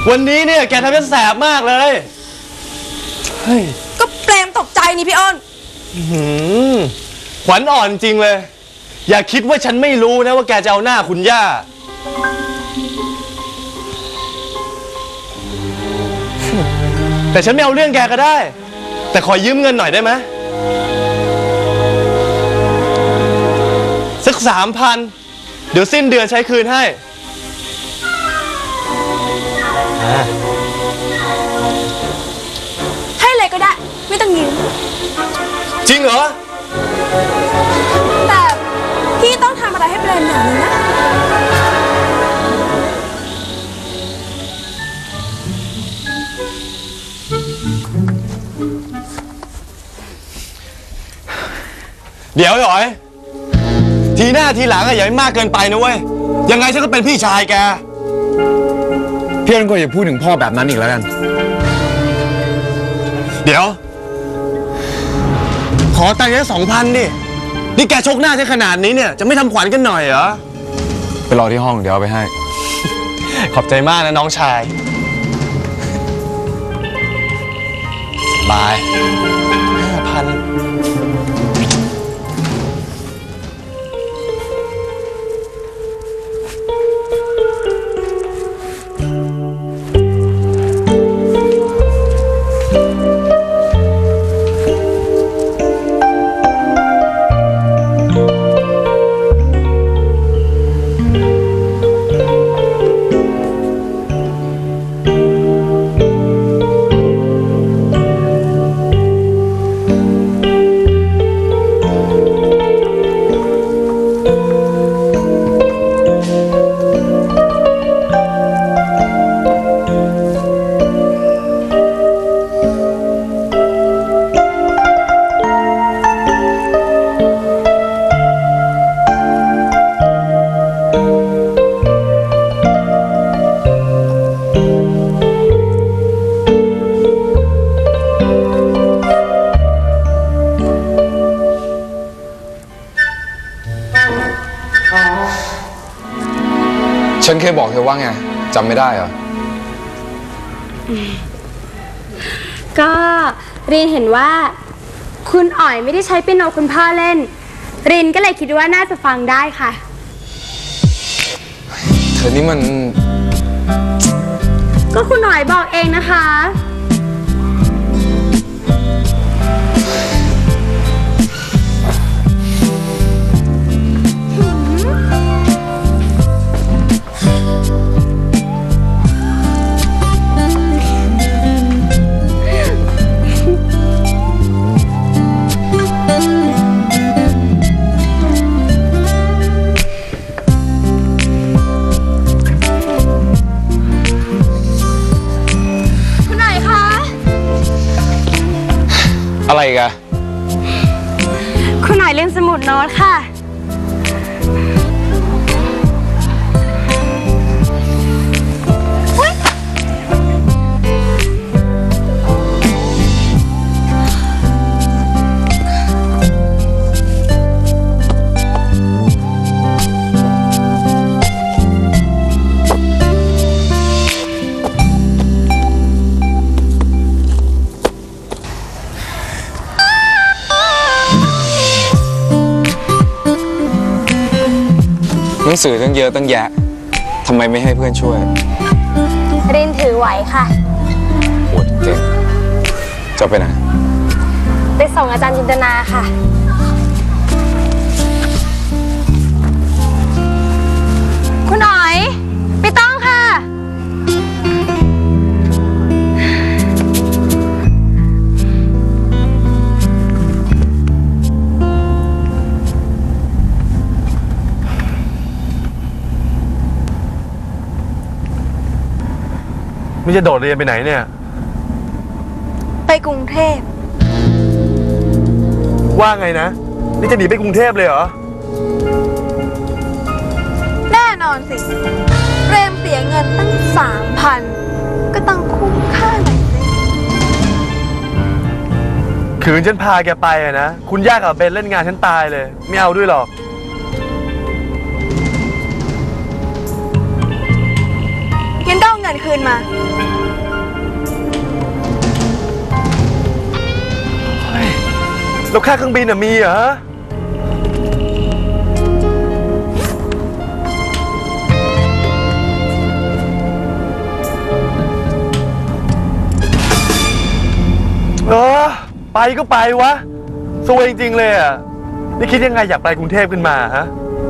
วันนี้เนี่ยแกทำให้แสบมากเลยเฮ้ยก็เปรมตกใจนี่พี่อ้นขวัญอ่อนจริงเลยอย่าคิดว่าฉันไม่รู้นะว่าแกจะเอาหน้าคุณย่าแต่ฉันไม่เอาเรื่องแกก็ได้แต่ขอยืมเงินหน่อยได้ไหมสัก3,000เดี๋ยวสิ้นเดือนใช้คืนให้ให้เลยก็ได้ไม่ต้องยืมจริงเหรอแต่พี่ต้องทำอะไรให้เปรมอย่างนึงนะเดี๋ยวหน่อยทีหน้าทีหลังอย่าให้มากเกินไปนะเว้ยยังไงฉันก็เป็นพี่ชายแกพี่อ้นก็อย่าพูดถึงพ่อแบบนั้นอีกแล้วกันเดี๋ยวขอตังค์แค่2,000ดินี่แกชกหน้าฉันขนาดนี้เนี่ยจะไม่ทำขวัญกันหน่อยเหรอไปรอที่ห้องเดี๋ยวเอาไปให้ขอบใจมากนะน้องชายบาย5,000 ฉันเคยบอกเธอว่าไงจำไม่ได้เหรอก็รินเห็นว่าคุณอ๋อยไม่ได้ใช้เปียโนคุณพ่อเล่นรินก็เลยคิดว่าน่าจะฟังได้ค่ะเธอนี่มันก็คุณอ๋อยบอกเองนะคะอะไรกันคุณหน่อยเล่นสมุดโน้ตค่ะหนังสือตั้งเยอะตั้งแยะทำไมไม่ให้เพื่อนช่วยรินถือไหวค่ะโหดเก่งจะไปไหนไปส่งอาจารย์จินตนาค่ะคุณอ๋อยไม่ต้องค่ะไม่จะโดดเรียนไปไหนเนี่ยไปกรุงเทพว่าไงนะนี่จะหนีไปกรุงเทพเลยเหรอแน่นอนสิเปรมเสียเงินตั้ง3,000ก็ต้องคุ้มค่าหน่อยสิขืนฉันพาแกไปอะนะคุณย่ากับเบนเล่นงานฉันตายเลยไม่เอาด้วยหรอกงั้นก็เอาเงินคืนมาแล้วค่าเครื่องบินมีเหรอไปก็ไปวะสวยจริงๆเลยอ่ะนี่คิดยังไงอยากไปกรุงเทพขึ้นมาฮะ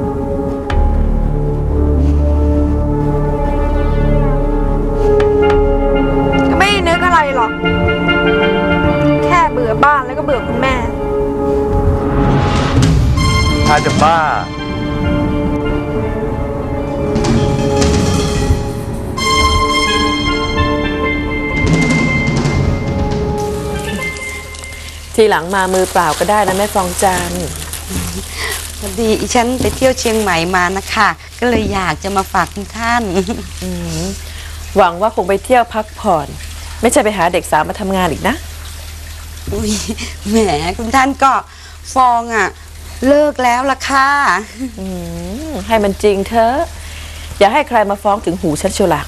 ก็ไม่นึกอะไรหรอกแค่เบื่อบ้านแล้วก็เบื่อคุณแม่ถ้าจะบ้าทีหลังมามือเปล่าก็ได้นะแม่ฟองจันทร์พอดีฉันไปเที่ยวเชียงใหม่มานะคะก็เลยอยากจะมาฝากคุณท่านหวังว่าคงไปเที่ยวพักผ่อนไม่ใช่ไปหาเด็กสาวมาทำงานอีกนะอุ้ยแหมคุณท่านก็ฟองเลิกแล้วล่ะค่ะให้มันจริงเถอะอย่าให้ใครมาฟ้องถึงหูฉันเชียวล่ะ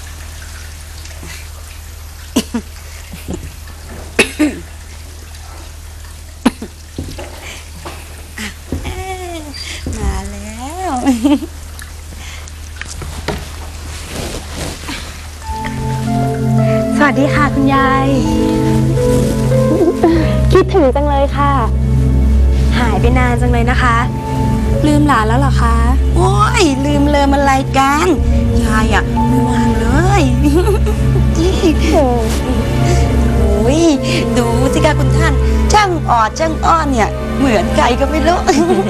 มาแล้วสวัสดีค่ะคุณยายคิดถึงจังเลยค่ะหายไปนานจังเลยนะคะลืมหลานแล้วเหรอคะโอ้ยลืมเลยมันอะไรกันยายไม่ว่างเลยโอ้ยดูสิคะคุณท่านช่างออดช่างอ้อนเนี่ยเหมือนใครก็ไม่รู้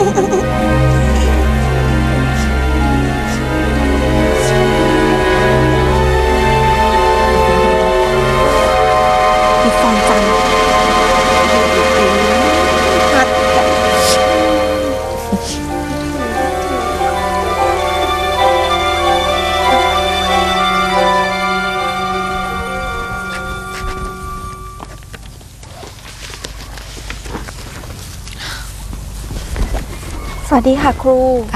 พี่ฟองจันทร์สวัสดีค่ะครู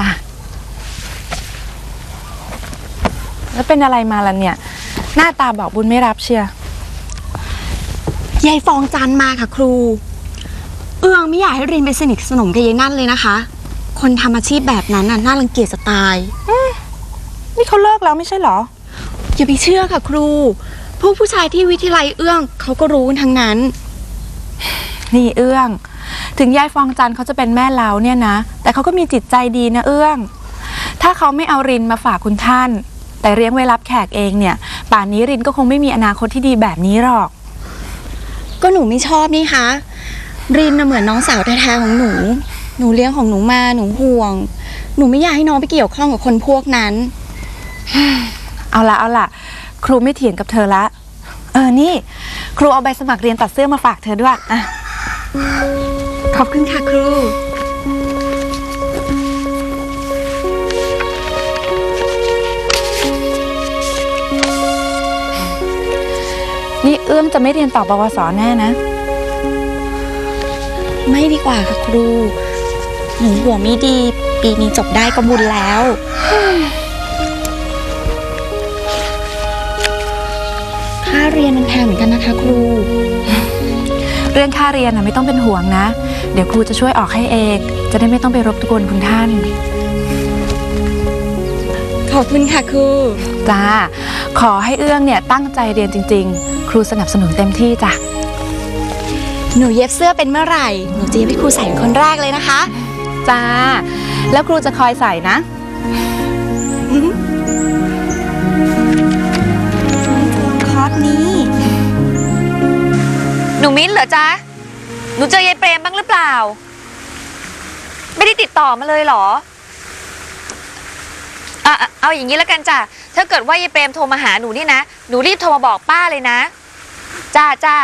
แล้วเป็นอะไรมาล่ะเนี่ยหน้าตาบอกบุญไม่รับเชียร์ยายฟองจันมาค่ะครูเอื้องไม่อยากให้รินไปสนิทสนมกับยายนั่นเลยนะคะคนทำอาชีพแบบนั้นน่ารังเกียจจะตายนี่เขาเลิกแล้วไม่ใช่หรออย่าไปเชื่อค่ะครูพวกผู้ชายที่วิทยาลัยเอื้องเขาก็รู้ทั้งนั้นนี่เอื้องถึงยายฟองจันเขาจะเป็นแม่เล้าเนี่ยนะแต่เขาก็มีจิตใจดีนะเอื้องถ้าเขาไม่เอารินมาฝากคุณท่านแต่เลี้ยงไว้รับแขกเองเนี่ยป่านนี้รินก็คงไม่มีอนาคตที่ดีแบบนี้หรอกก็หนูไม่ชอบนี่คะรินเหมือนน้องสาวแท้ๆของหนูเลี้ยงของหนูมาหนูห่วงหนูไม่อยากให้น้องไปเกี่ยวข้องกับคนพวกนั้นเอาล่ะครูไม่เถียงกับเธอละนี่ครูเอาใบสมัครเรียนตัดเสื้อมาฝากเธอด้วยขอบคุณค่ะครูนี่เอื้อมจะไม่เรียนต่อปวสแน่นะไม่ดีกว่าค่ะครูหนูหัวไม่ดีปีนี้จบได้ก็บุญแล้วค่าเรียนมันแพงเหมือนกันนะคะครูเรื่องค่าเรียนไม่ต้องเป็นห่วงนะเดี๋ยวครูจะช่วยออกให้เองจะได้ไม่ต้องไปรบกวนคุณท่านขอบคุณค่ะครูจ้าขอให้เอื้องเนี่ยตั้งใจเรียนจริงๆครูสนับสนุนเต็มที่จ้ะหนูเย็บเสื้อเป็นเมื่อไหร่หนูจะเย็บให้ครูใส่เป็นคนแรกเลยนะคะจ้าแล้วครูจะคอยใส่นะคอร์สนี้หนูมิ้นเหรอจ๊ะหนูเจอยายเปรมบ้างหรือเปล่าไม่ได้ติดต่อมาเลยเหรอเอาอย่างนี้แล้วกันจ้ะถ้าเกิดว่ายายเปรมโทรมาหาหนูนี่นะหนูรีบโทรมาบอกป้าเลยนะจ้า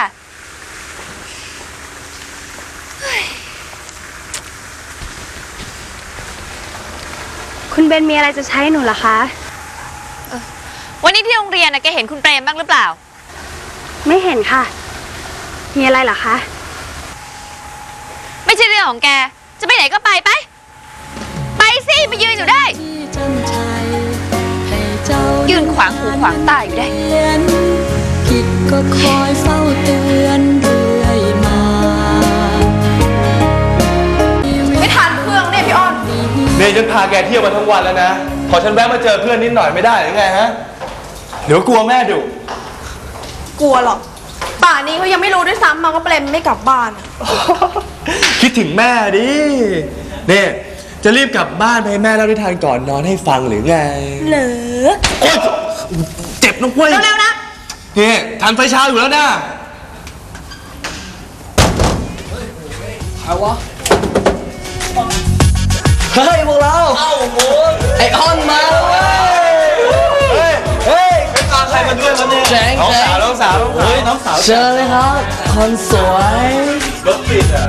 คุณเบนมีอะไรจะใช้หนูเหรอคะวันนี้ที่โรงเรียนแกเห็นคุณเปรมบ้างหรือเปล่าไม่เห็นค่ะมีอะไรเหรอคะไม่ใช่เรื่องของแกจะไปไหนก็ไปไปสิมายืนอยู่ได้ยืนขวางหูขวางตาอยู่ได้ผิดก็คอยเฝ้าเตือนเรื่อยมาเนี่ยฉันพาแกเที่ยวมาทั้งวันแล้วนะขอฉันแวะมาเจอเพื่อนนิดหน่อยไม่ได้หรือไงฮะเดี๋ยวกลัวแม่ดุกลัวหรอกป่านนี้เขายังไม่รู้ด้วยซ้ำมาว่าเปรมไม่กลับบ้านอะคิดถึงแม่ดิเนี่ยจะรีบกลับบ้านไปให้แม่เล่านิทานก่อนนอนให้ฟังหรือไงเหรอโอ๊ยเจ็บนะเว้ยเร็วๆนะนี่ทันไฟเช้าอยู่แล้วนะใครวะเฮ้ยพวกเราไอออนมาแล้วเว้ยเฮ้ยพาใครมาด้วยวะเนี่ยน้องสาวเฮ้ยน้องสาวเชิญเลยครับคนสวยรถติดอ่ะ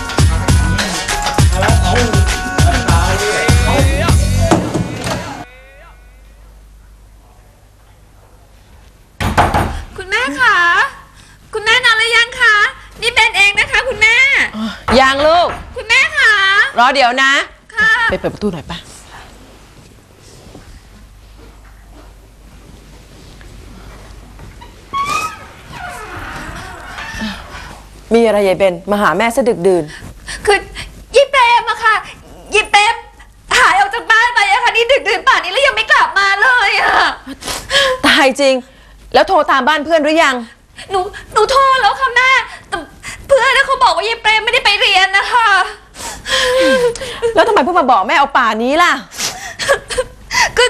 คุณแม่คะคุณแม่นอนหรือยังคะนี่เบนเองนะคะคุณแม่ยังลูกคุณแม่คะรอเดี๋ยวนะค่ะไปเปิดประตูหน่อยป่ะ มีอะไรยายเบนมาหาแม่ซะดึกดื่นคือยิเปรมอะค่ะยิเปรมหายออกจากบ้านไปอะค่ะนี่ดึกดื่นป่านนี้แล้วยังไม่กลับมาเลยอะตายจริง แล้วโทรตามบ้านเพื่อนหรือยังหนูโทรแล้วค่ะแม่แต่เพื่อนเขาบอกว่ายิเปรมไม่ได้ไปเรียนนะคะแล้วทำไมเพิ่งมาบอกแม่เอาป่านี้ล่ะก็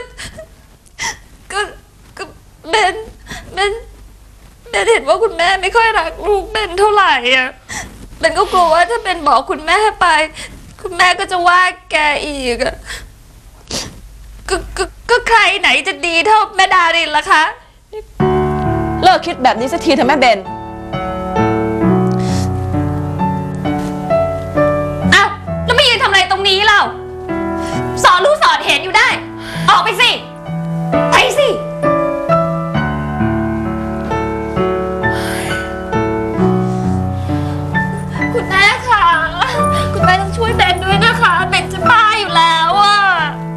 เบนเห็นว่าคุณแม่ไม่ค่อยรักลูกเบนเท่าไหร่อะเบนก็กลัวว่าถ้าเบนบอกคุณแม่ไป คุณแม่ก็จะว่าแกอีกอะก็ใครไหนจะดีเท่าแม่ดารินล่ะคะเลิกคิดแบบนี้สักทีเถอะแม่เบนอ้าวแล้วไม่ยืนทำอะไรตรงนี้เล่าสอนรู้สอนเห็นอยู่ได้ ออกไปสิไปสิ คุณแม่ค่ะคุณแม่ต้องช่วยเบนด้วยนะคะเบนจะบ้าอยู่แล้วอ่ะ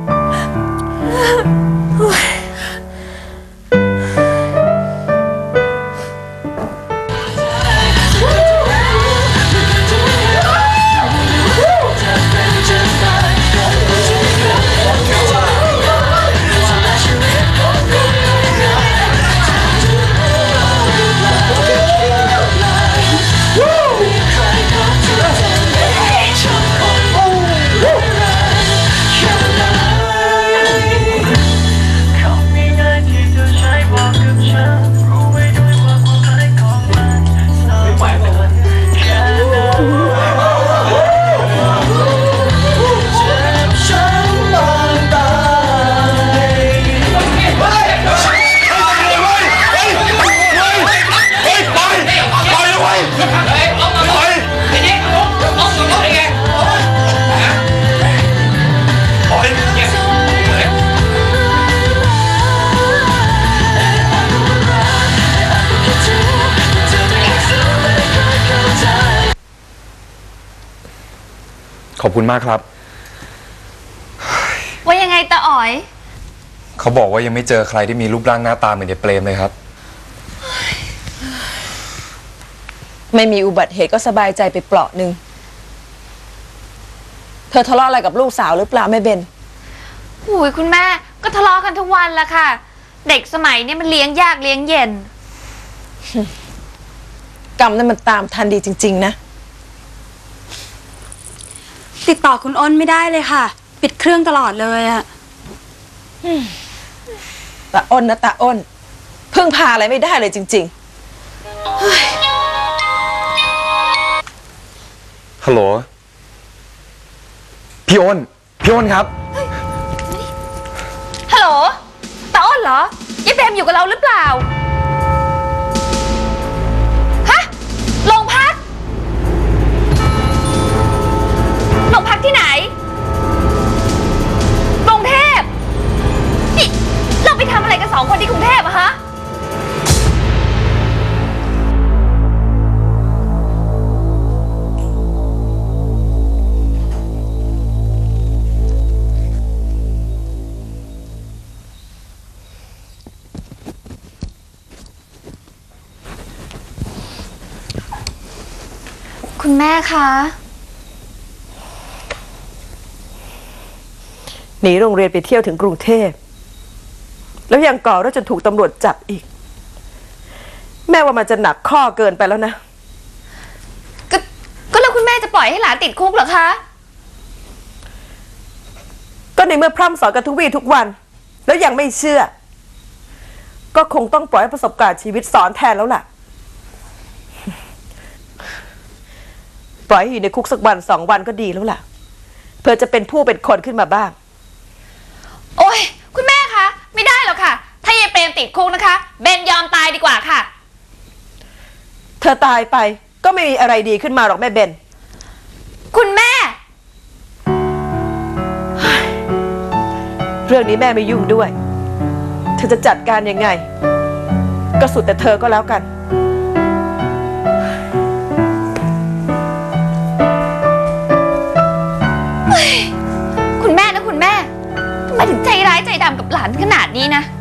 ขอบคุณมากครับว่ายังไงตาอ๋อยเขาบอกว่ายังไม่เจอใครที่มีรูปร่างหน้าตาเหมือนยายเปรมเลยครับไม่มีอุบัติเหตุก็สบายใจไปเปราะหนึ่ง เธอทะเลาะอะไรกับลูกสาวหรือเปล่าแม่เบนหูยคุณแม่ก็ทะเลาะกันทุกวันละค่ะ เด็กสมัยนี้มันเลี้ยงยากเลี้ยงเย็นกรรมนั้นมันตามทันดีจริงๆนะติดต่อคุณอ้นไม่ได้เลยค่ะ ปิดเครื่องตลอดเลยอะตาอ้นนะตาอ้น พึ่งพาอะไรไม่ได้เลยจริงฮัลโหล พี่อ้นครับฮัลโหลตาอ้นเหรอยี่เปรมอยู่กับเราหรือเปล่า ฮะโรงพักที่ไหนกรุงเทพนี่เราไปทำอะไรกัน2 คนที่กรุงเทพอะฮะ คุณแม่คะหนีโรงเรียนไปเที่ยวถึงกรุงเทพแล้วยังก่อเรื่องจนถูกตำรวจจับอีกแม่ว่ามันจะหนักข้อเกินไปแล้วนะก็แล้วคุณแม่จะปล่อยให้หลานติดคุกเหรอคะก็ในเมื่อพร่ำสอนกันทุกวี่ทุกวันแล้วยังไม่เชื่อก็คงต้องปล่อยให้ประสบการณ์ชีวิตสอนแทนแล้วล่ะปล่อยให้อยู่ในคุกสักวัน2 วันก็ดีแล้วล่ะเพื่อจะเป็นผู้เป็นคนขึ้นมาบ้างโอ้ยคุณแม่คะไม่ได้หรอกค่ะถ้ายายเปรมติดคุกนะคะเบนยอมตายดีกว่าค่ะเธอตายไปก็ไม่มีอะไรดีขึ้นมาหรอกแม่เบนคุณแม่เรื่องนี้แม่ไม่ยุ่งด้วยเธอจะจัดการยังไงก็สุดแต่เธอก็แล้วกันคุณแม่นะคุณแม่ทำไมถึงใจร้ายใจดำกับหลานขนาดนี้นะ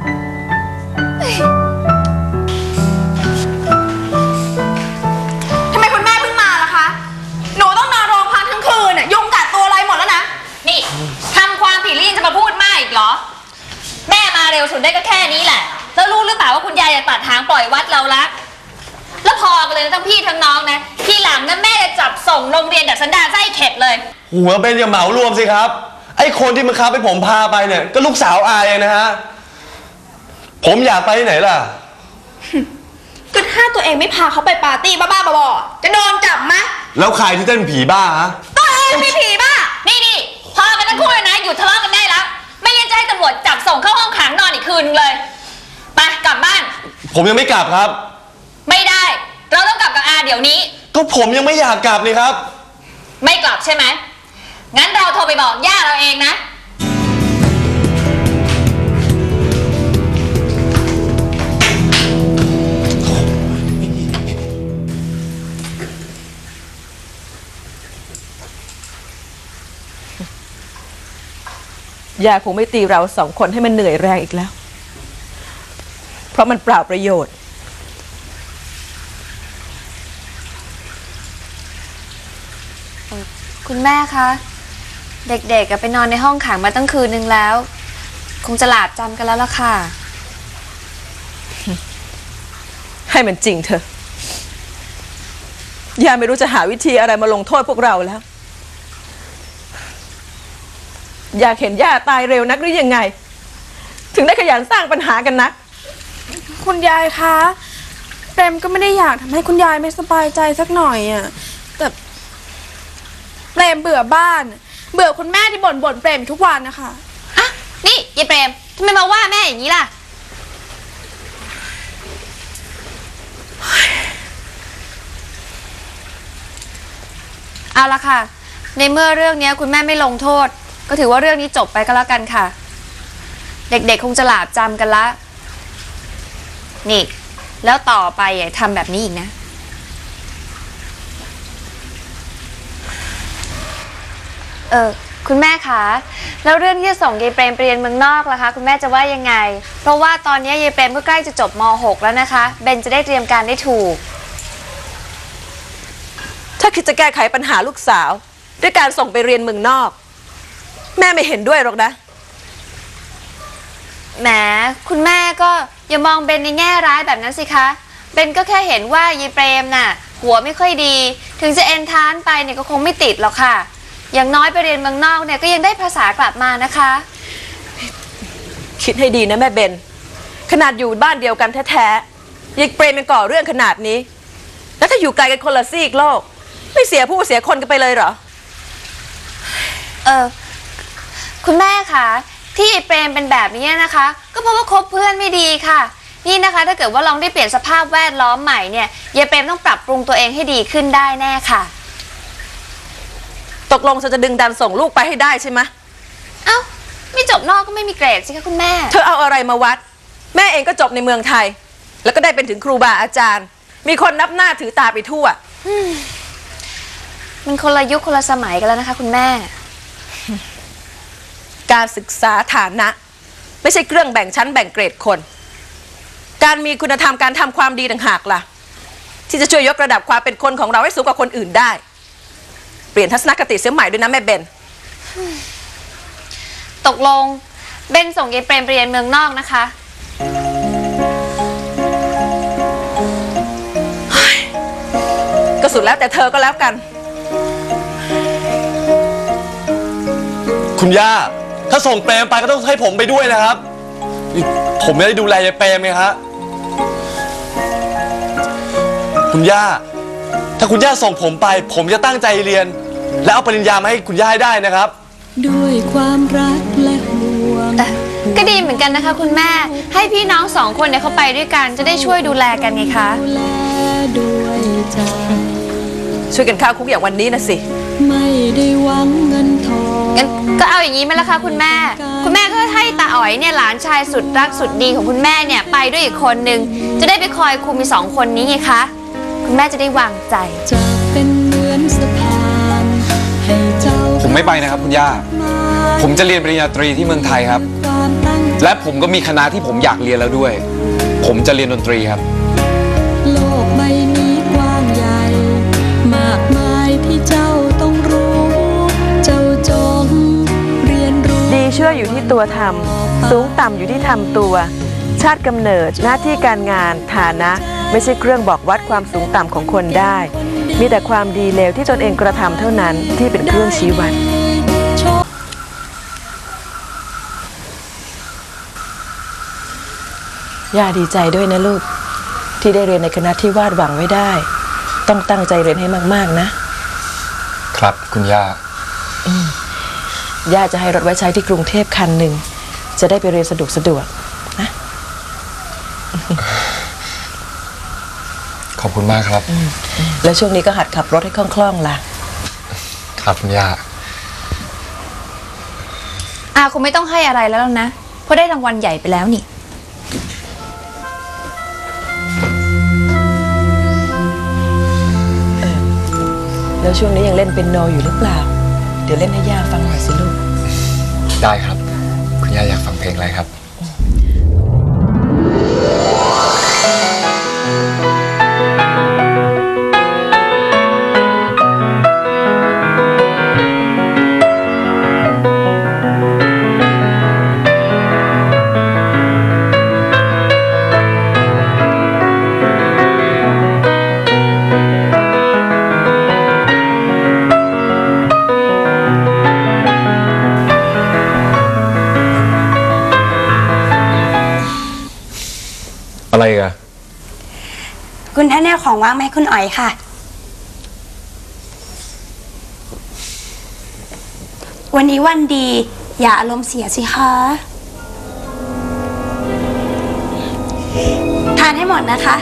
ทำไมคุณแม่เพิ่งมาล่ะคะหนูต้องนอนโรงพักทั้งคืนน่ะยุงกัดตัวอะไรหมดแล้วนะนี่ทำความผิดลี่จะมาพูดมากอีกเหรอแม่มาเร็วสุดได้ก็แค่นี้แหละแล้วรู้หรือเปล่าว่าคุณยายจะตัดทางปล่อยวัดเราละแล้วพอกันเลยนะทั้งพี่ทั้งน้องนะที่หลังนะแม่จะจับส่งโรงเรียนดัดสันดานไส้เข็ดเลยหัวเป็นอย่าเหมารวมสิครับไอ้คนที่มันคับให้ผมพาไปเนี่ยก็ลูกสาวอาเองนะฮะผมอยากไปที่ไหนล่ะก็ถ้าตัวเองไม่พาเขาไปปาร์ตี้บ้าๆบอๆจะโดนจับไหมแล้วใครที่เต้นผีบ้าฮะตัวเองมีผีบ้านี่พอกันทั้งคู่เลยนะหยุดทะเลาะกันได้แล้วไม่งั้นจะให้ตำรวจจับส่งเข้าห้องขังนอนอีกคืนเลยไปกลับบ้านผมยังไม่กลับครับไม่ได้เราต้องกลับกับอาเดี๋ยวนี้ก็ผมยังไม่อยากกลับเลยครับไม่กลับใช่ไหมงั้นเราโทรไปบอกย่าเราเองนะย่าคงไม่ตีเรา2 คนให้มันเหนื่อยแรงอีกแล้วเพราะมันเปล่าประโยชน์คุณแม่คะเด็กๆไปนอนในห้องขังมาตั้งคืนนึงแล้วคงจะหลาบจำกันแล้วล่ะค่ะให้มันจริงเถอะย่าไม่รู้จะหาวิธีอะไรมาลงโทษพวกเราแล้วอยากเห็นย่าตายเร็วนักหรือยังไงถึงได้ขยันสร้างปัญหากันนักคุณยายคะเปรมก็ไม่ได้อยากทำให้คุณยายไม่สบายใจสักหน่อยอ่ะแต่เปรมเบื่อบ้านเบื่อคุณแม่ที่บ่นเปรมทุกวันนะคะอ่ะนี่ยายเปรมทำไมมาว่าแม่อย่างนี้ล่ะเอาละค่ะในเมื่อเรื่องนี้คุณแม่ไม่ลงโทษก็ถือว่าเรื่องนี้จบไปก็แล้วกันค่ะเด็กๆคงจะหลาบจำกันละนี่แล้วต่อไปอย่าทำแบบนี้อีกนะคุณแม่คะแล้วเรื่องที่จะส่งยายเปรมไปเรียนเมืองนอกล่ะคะคุณแม่จะว่ายังไงเพราะว่าตอนนี้ยายเปรมก็ใกล้จะจบม.6 แล้วนะคะเบนจะได้เตรียมการได้ถูกถ้าคิดจะแก้ไขปัญหาลูกสาวด้วยการส่งไปเรียนเมืองนอกแม่ไม่เห็นด้วยหรอกนะแหมคุณแม่ก็อย่ามองเบนในแง่ร้ายแบบนั้นสิคะเบนก็แค่เห็นว่ายายเปรมน่ะหัวไม่ค่อยดีถึงจะเอนทรานซ์ไปเนี่ยก็คงไม่ติดหรอกค่ะอย่างน้อยไปเรียนเมืองนอกเนี่ยก็ยังได้ภาษากลับมานะคะคิดให้ดีนะแม่เบนขนาดอยู่บ้านเดียวกันแท้ๆยายเปรมยังก่อเรื่องขนาดนี้แล้วถ้าอยู่ไกลกันคนละซีกโลกไม่เสียผู้เสียคนกันไปเลยเหรอคุณแม่คะที่ยายเปรมเป็นแบบนี้นะคะก็เพราะว่าคบเพื่อนไม่ดีค่ะนี่นะคะถ้าเกิดว่าลองได้เปลี่ยนสภาพแวดล้อมใหม่เนี่ยยายเปรมต้องปรับปรุงตัวเองให้ดีขึ้นได้แน่ค่ะตกลงจะดึงดันส่งลูกไปให้ได้ใช่ไหมเอ้าไม่จบนอกก็ไม่มีเกรดสิคะคุณแม่เธอเอาอะไรมาวัดแม่เองก็จบในเมืองไทยแล้วก็ได้เป็นถึงครูบาอาจารย์มีคนนับหน้าถือตาไปทั่วมันคนละยุคคนละสมัยกันแล้วนะคะคุณแม่การศึกษาฐานะไม่ใช่เครื่องแบ่งชั้นแบ่งเกรดคนการมีคุณธรรมการทำความดีต่างหากล่ะที่จะช่วยยกระดับความเป็นคนของเราให้สูงกว่าคนอื่นได้เปลี่ยนทัศนคติเสียใหม่ด้วยนะแม่เบนตกลงเบนส่งยายเปรมไปเรียนเมืองนอกนะคะก็สุดแล้วแต่เธอก็แล้วกันคุณย่าถ้าส่งเปรมไปก็ต้องให้ผมไปด้วยนะครับผมไม่ได้ดูแลยายเปรมไงฮะคุณย่าถ้าคุณย่าส่งผมไปผมจะตั้งใจเรียนและเอาปริญญามาให้คุณย่าให้ได้นะครับด้วยความรักและห่วงก็ดีเหมือนกันนะคะคุณแม่ให้พี่น้องสองคนเนี่ยเขาไปด้วยกันจะได้ช่วยดูแลกันไงคะช่วยกันเข้าคุกอย่างวันนี้นะสิไม่ได้หวังเงินทองงั้นก็เอาอย่างนี้ไหมล่ะคะคุณแม่ก็ให้ตาอ๋อยเนี่ยหลานชายสุดรักสุดดีของคุณแม่เนี่ยไปด้วยอีกคนนึงจะได้ไปคอยคุมมีสองคนนี้ไงคะคุณแม่จะได้วางใจจะเป็นเหมือนสะพานให้เจ้าผมไม่ไปนะครับคุณย่าผมจะเรียนปริญญาตรีที่เมืองไทยครับและผมก็มีคณะที่ผมอยากเรียนแล้วด้วยผมจะเรียนดนตรีครับโลกใบนี้กว้างใหญ่มากมายที่เจ้าต้องรู้เจ้าจงเรียนรู้ดีชั่วอยู่ที่ตัวทำสูงต่ำอยู่ที่ทำตัวชาติกำเนิดหน้าที่การงานฐานะไม่ใช่เครื่องบอกวัดความสูงต่ำของคนได้มีแต่ความดีเลวที่ตนเองกระทำเท่านั้นที่เป็นเครื่องชี้วัดย่าดีใจด้วยนะลูกที่ได้เรียนในคณะที่วาดหวังไว้ได้ต้องตั้งใจเรียนให้มากๆนะครับคุณย่าย่าจะให้รถไว้ใช้ที่กรุงเทพคันหนึ่งจะได้ไปเรียนสะดวกนะขอบคุณมากครับแล้วช่วงนี้ก็หัดขับรถให้คล่องๆล่ะครับคุณย่าคงไม่ต้องให้อะไรแล้วนะเพราะได้รางวัลใหญ่ไปแล้วนี่แล้วช่วงนี้ยังเล่นเปียโนอยู่หรือเปล่าเดี๋ยวเล่นให้ย่าฟังหน่อยสิลูกได้ครับคุณย่าอยากฟังเพลงอะไรครับอะไรกันคุณท่านเนี่ยของว่างไหมคุณอ๋อยค่ะวันนี้วันดีอย่าอารมณ์เสียสิคะทานให้หมดนะคะ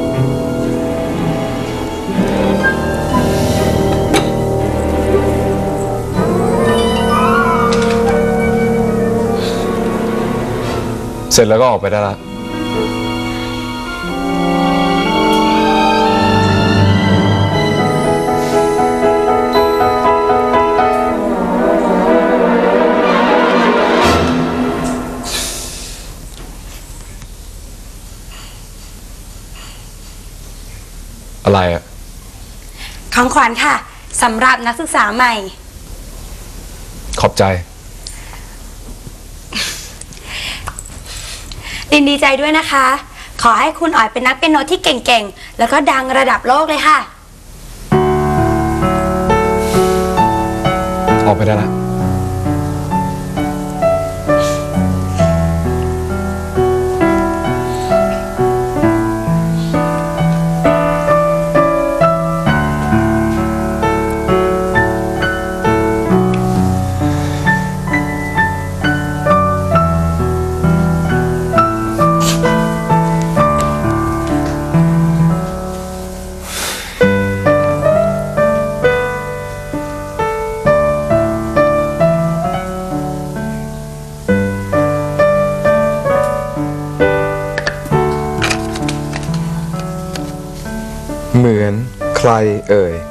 เสร็จแล้วก็ออกไปได้ละอะไรอะของขวัญค่ะสำหรับนักศึกษาใหม่ขอบใจดีใจด้วยนะคะขอให้คุณอ๋อยเป็นนักเปียโนที่เก่งๆแล้วก็ดังระดับโลกเลยค่ะออกไปได้ละเหมือนใครเอ่ย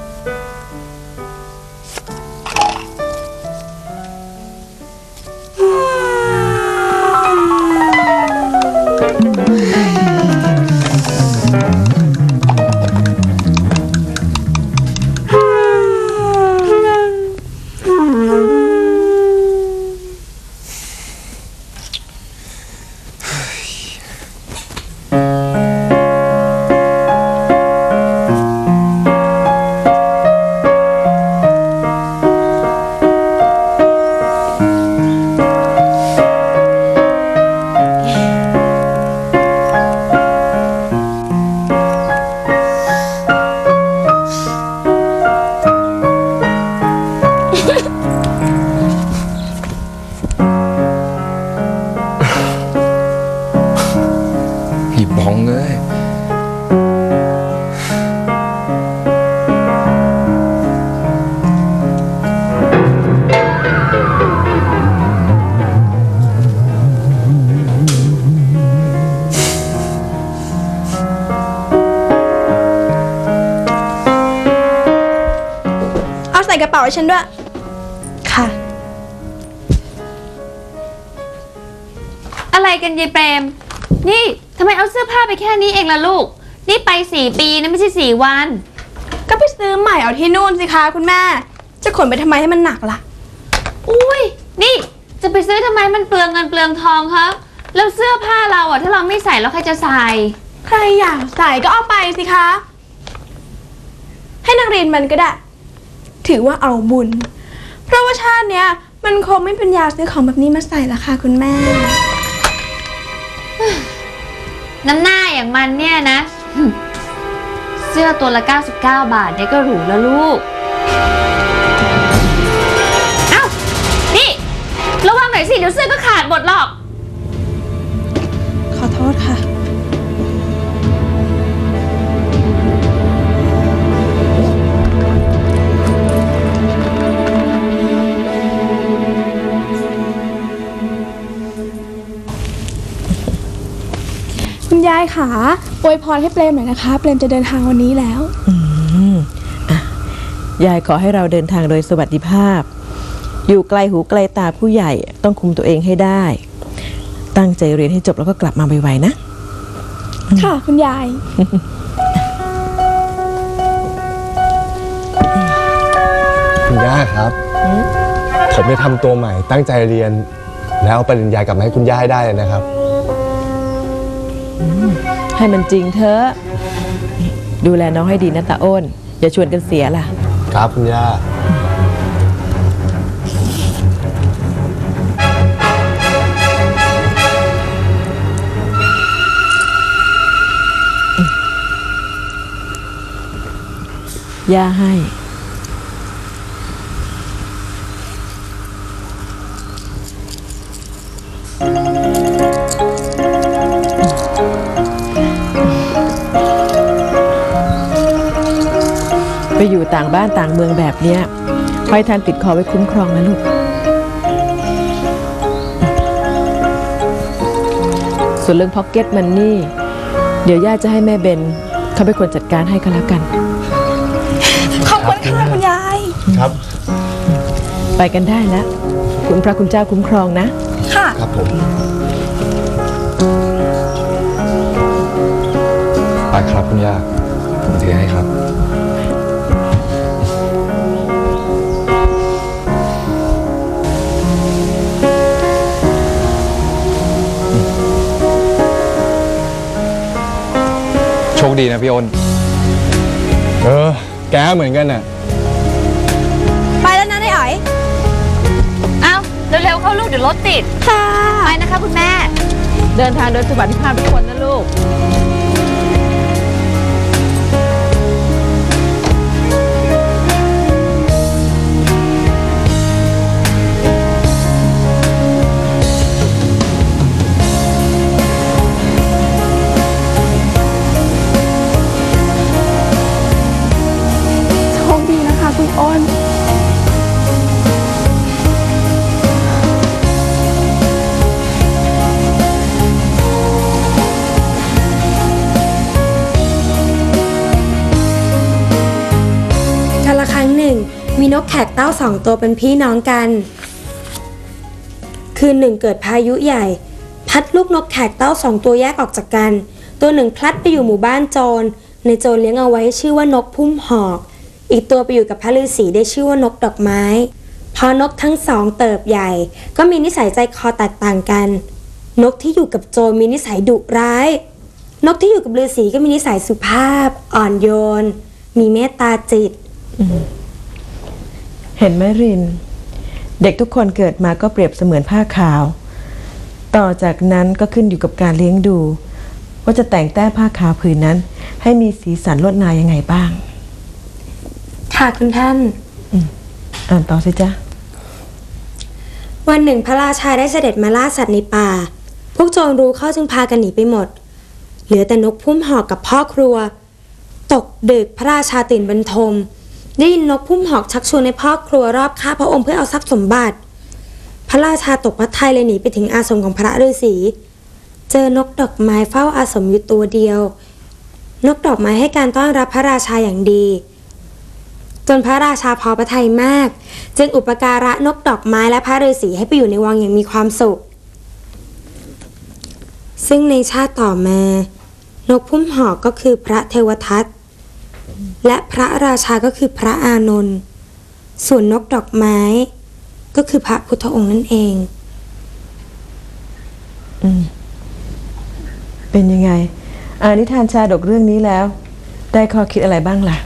ส่กระเป๋าให้ฉันด้วยค่ะอะไรกันยายเปรมนี่ทำไมเอาเสื้อผ้าไปแค่นี้เองล่ะลูกนี่ไป4 ปีนะไม่ใช่4 วันก็ไปซื้อใหม่เอาที่นู่นสิคะคุณแม่ จะขนไปทำไมให้มันหนักล่ะอุ้ยนี่จะไปซื้อทำไมมันเปลืองเงินเปลืองทองคะแล้วเสื้อผ้าเราอ่ะถ้าเราไม่ใส่แล้วใครจะใส่ใครอยากใส่ก็เอาไปสิคะ ให้นักเรียนมันก็ได้ ถือว่าเอาบุญ เพราะว่าชาติเนี้ยมันคงไม่เป็นยาซื้อของแบบนี้มาใส่ละค่ะคุณแม่น้ำหน้าอย่างมันเนี่ยนะ เสื้อตัวละ99 บาทเนี่ยก็หรูแล้วลูกเอ้านี่ระวังหน่อยสิเดี๋ยวเสื้อก็ขาดหมดหรอกขอโทษค่ะ คุณยายค่ะอวยพรให้เปรมหน่อยนะคะ เปรมจะเดินทางวันนี้แล้วยายขอให้เราเดินทางโดยสวัสดิภาพ อยู่ไกลหูไกลตาผู้ใหญ่ต้องคุมตัวเองให้ได้ ตั้งใจเรียนให้จบแล้วก็กลับมาไวๆนะค่ะคุณยายคุณย่าครับ ผมจะทำตัวใหม่ตั้งใจเรียน แล้วเอาปริญญากลับมาให้คุณย่าให้ได้เลยนะครับให้มันจริงเถอะดูแลน้องให้ดีนะตาอ้นอย่าชวนกันเสียล่ะครับคุณย่าย่าให้ ไปอยู่ต่างบ้านต่างเมืองแบบเนี้ยคอยทันติดคอไว้คุ้มครองนะลูก ส่วนเรื่องพ็อกเก็ตมันนี่เดี๋ยวย่าจะให้แม่เบนเขาเป็นคนจัดการให้ก็แล้วกันขอบคุณค่ะคุณยายครับไปกันได้แล้วคุณพระคุณเจ้าคุ้มครองนะค่ะครับผมไปครับคุณย่าผมถือให้ครับ โชคดีนะพี่อ้นแกเหมือนกันน่ะไปแล้วนะนายอ๋อยเอ้าเร็วๆเข้าลูกเดี๋ยวรถติดค่ะไปนะคะคุณแม่เดินทางโดยสวัสดิภาพทุกคนนะลูกโชคดีนะคะคุณอ้นกาลครั้งหนึ่งมีนกแขกเต้า2 ตัวเป็นพี่น้องกัน คืนหนึ่งเกิดพายุใหญ่ พัดลูกนกแขกเต้า2 ตัวแยกออกจากกัน ตัวหนึ่งพลัดไปอยู่หมู่บ้านโจรในโจรเลี้ยงเอาไว้ชื่อว่านกพุ่มหอก อีกตัวไปอยู่กับพระฤาษีได้ชื่อว่านกดอกไม้พอนกทั้ง2เติบใหญ่ก็มีนิสัยใจคอแตกต่างกัน นกที่อยู่กับโจรมีนิสัยดุร้าย นกที่อยู่กับฤาษีก็มีนิสัยสุภาพอ่อนโยนมีเมตตาจิตเห็นไหมริน เด็กทุกคนเกิดมาก็เปรียบเสมือนผ้าขาว ต่อจากนั้นก็ขึ้นอยู่กับการเลี้ยงดู ว่าจะแต่งแต้มผ้าขาวผืนนั้น ให้มีสีสันลวดลายยังไงบ้างค่ะคุณท่านอ่านต่อสิจ๊ะวันหนึ่งพระราชาได้เสด็จมาล่าสัตว์ในป่า พวกโจรรู้เข้าจึงพากันหนีไปหมด เหลือแต่นกพุ่มหอกกับพ่อครัว ตกดึกพระราชาตื่นบรรทม ได้ยินนกพุ่มหอกชักชวนในพ่อครัวรอบฆ่าพระองค์เพื่อเอาทรัพย์สมบัติ พระราชาตกพระทัยเลยหนีไปถึงอาสมของพระฤาษีเจอนกดอกไม้เฝ้าอาสมอยู่ตัวเดียว นกดอกไม้ให้การต้อนรับพระราชาอย่างดีจนพระราชาพอพระทัยมากจึงอุปการะนกดอกไม้และพระฤาษีให้ไปอยู่ในวังอย่างมีความสุขซึ่งในชาติต่อมานกพุ่มหอกก็คือพระเทวทัตและพระราชาก็คือพระอานนท์ส่วนนกดอกไม้ก็คือพระพุทธองค์นั่นเองเป็นยังไงอ่านนิทานชาดกเรื่องนี้แล้วได้ข้อคิดอะไรบ้างล่ะ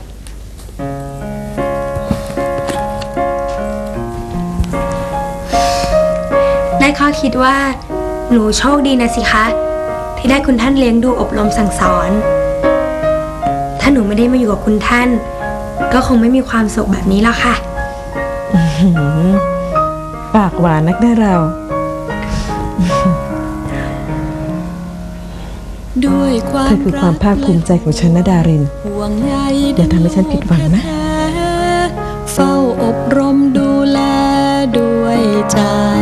ได้ข้อคิดว่าหนูโชคดีนะสิคะที่ได้คุณท่านเลี้ยงดูอบรมสั่งสอนถ้าหนูไม่ได้มาอยู่กับคุณท่านก็คงไม่มีความสุขแบบนี้แล้วค่ะปากหวานนักได้เราด้วยความเธอคือความภาคภูมิใจของฉันนะดารินอย่าทำให้ฉันผิดหวังนะเฝ้าอบรมดูแลด้วยใจ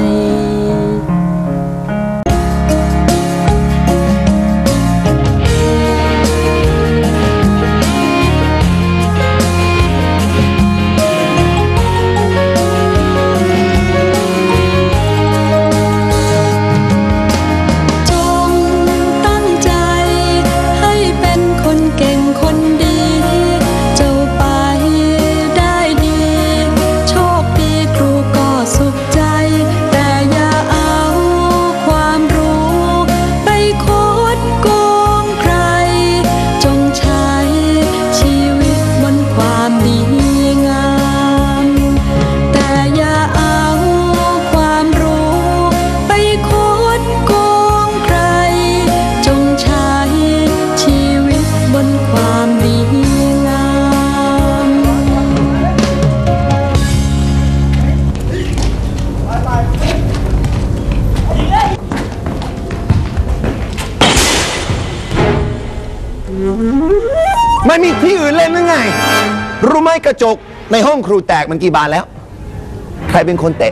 ไม่มีที่อื่นเล่นหรือไงรู้ไหมกระจกในห้องครูแตกมันกี่บานแล้ว ใครเป็นคนเตะ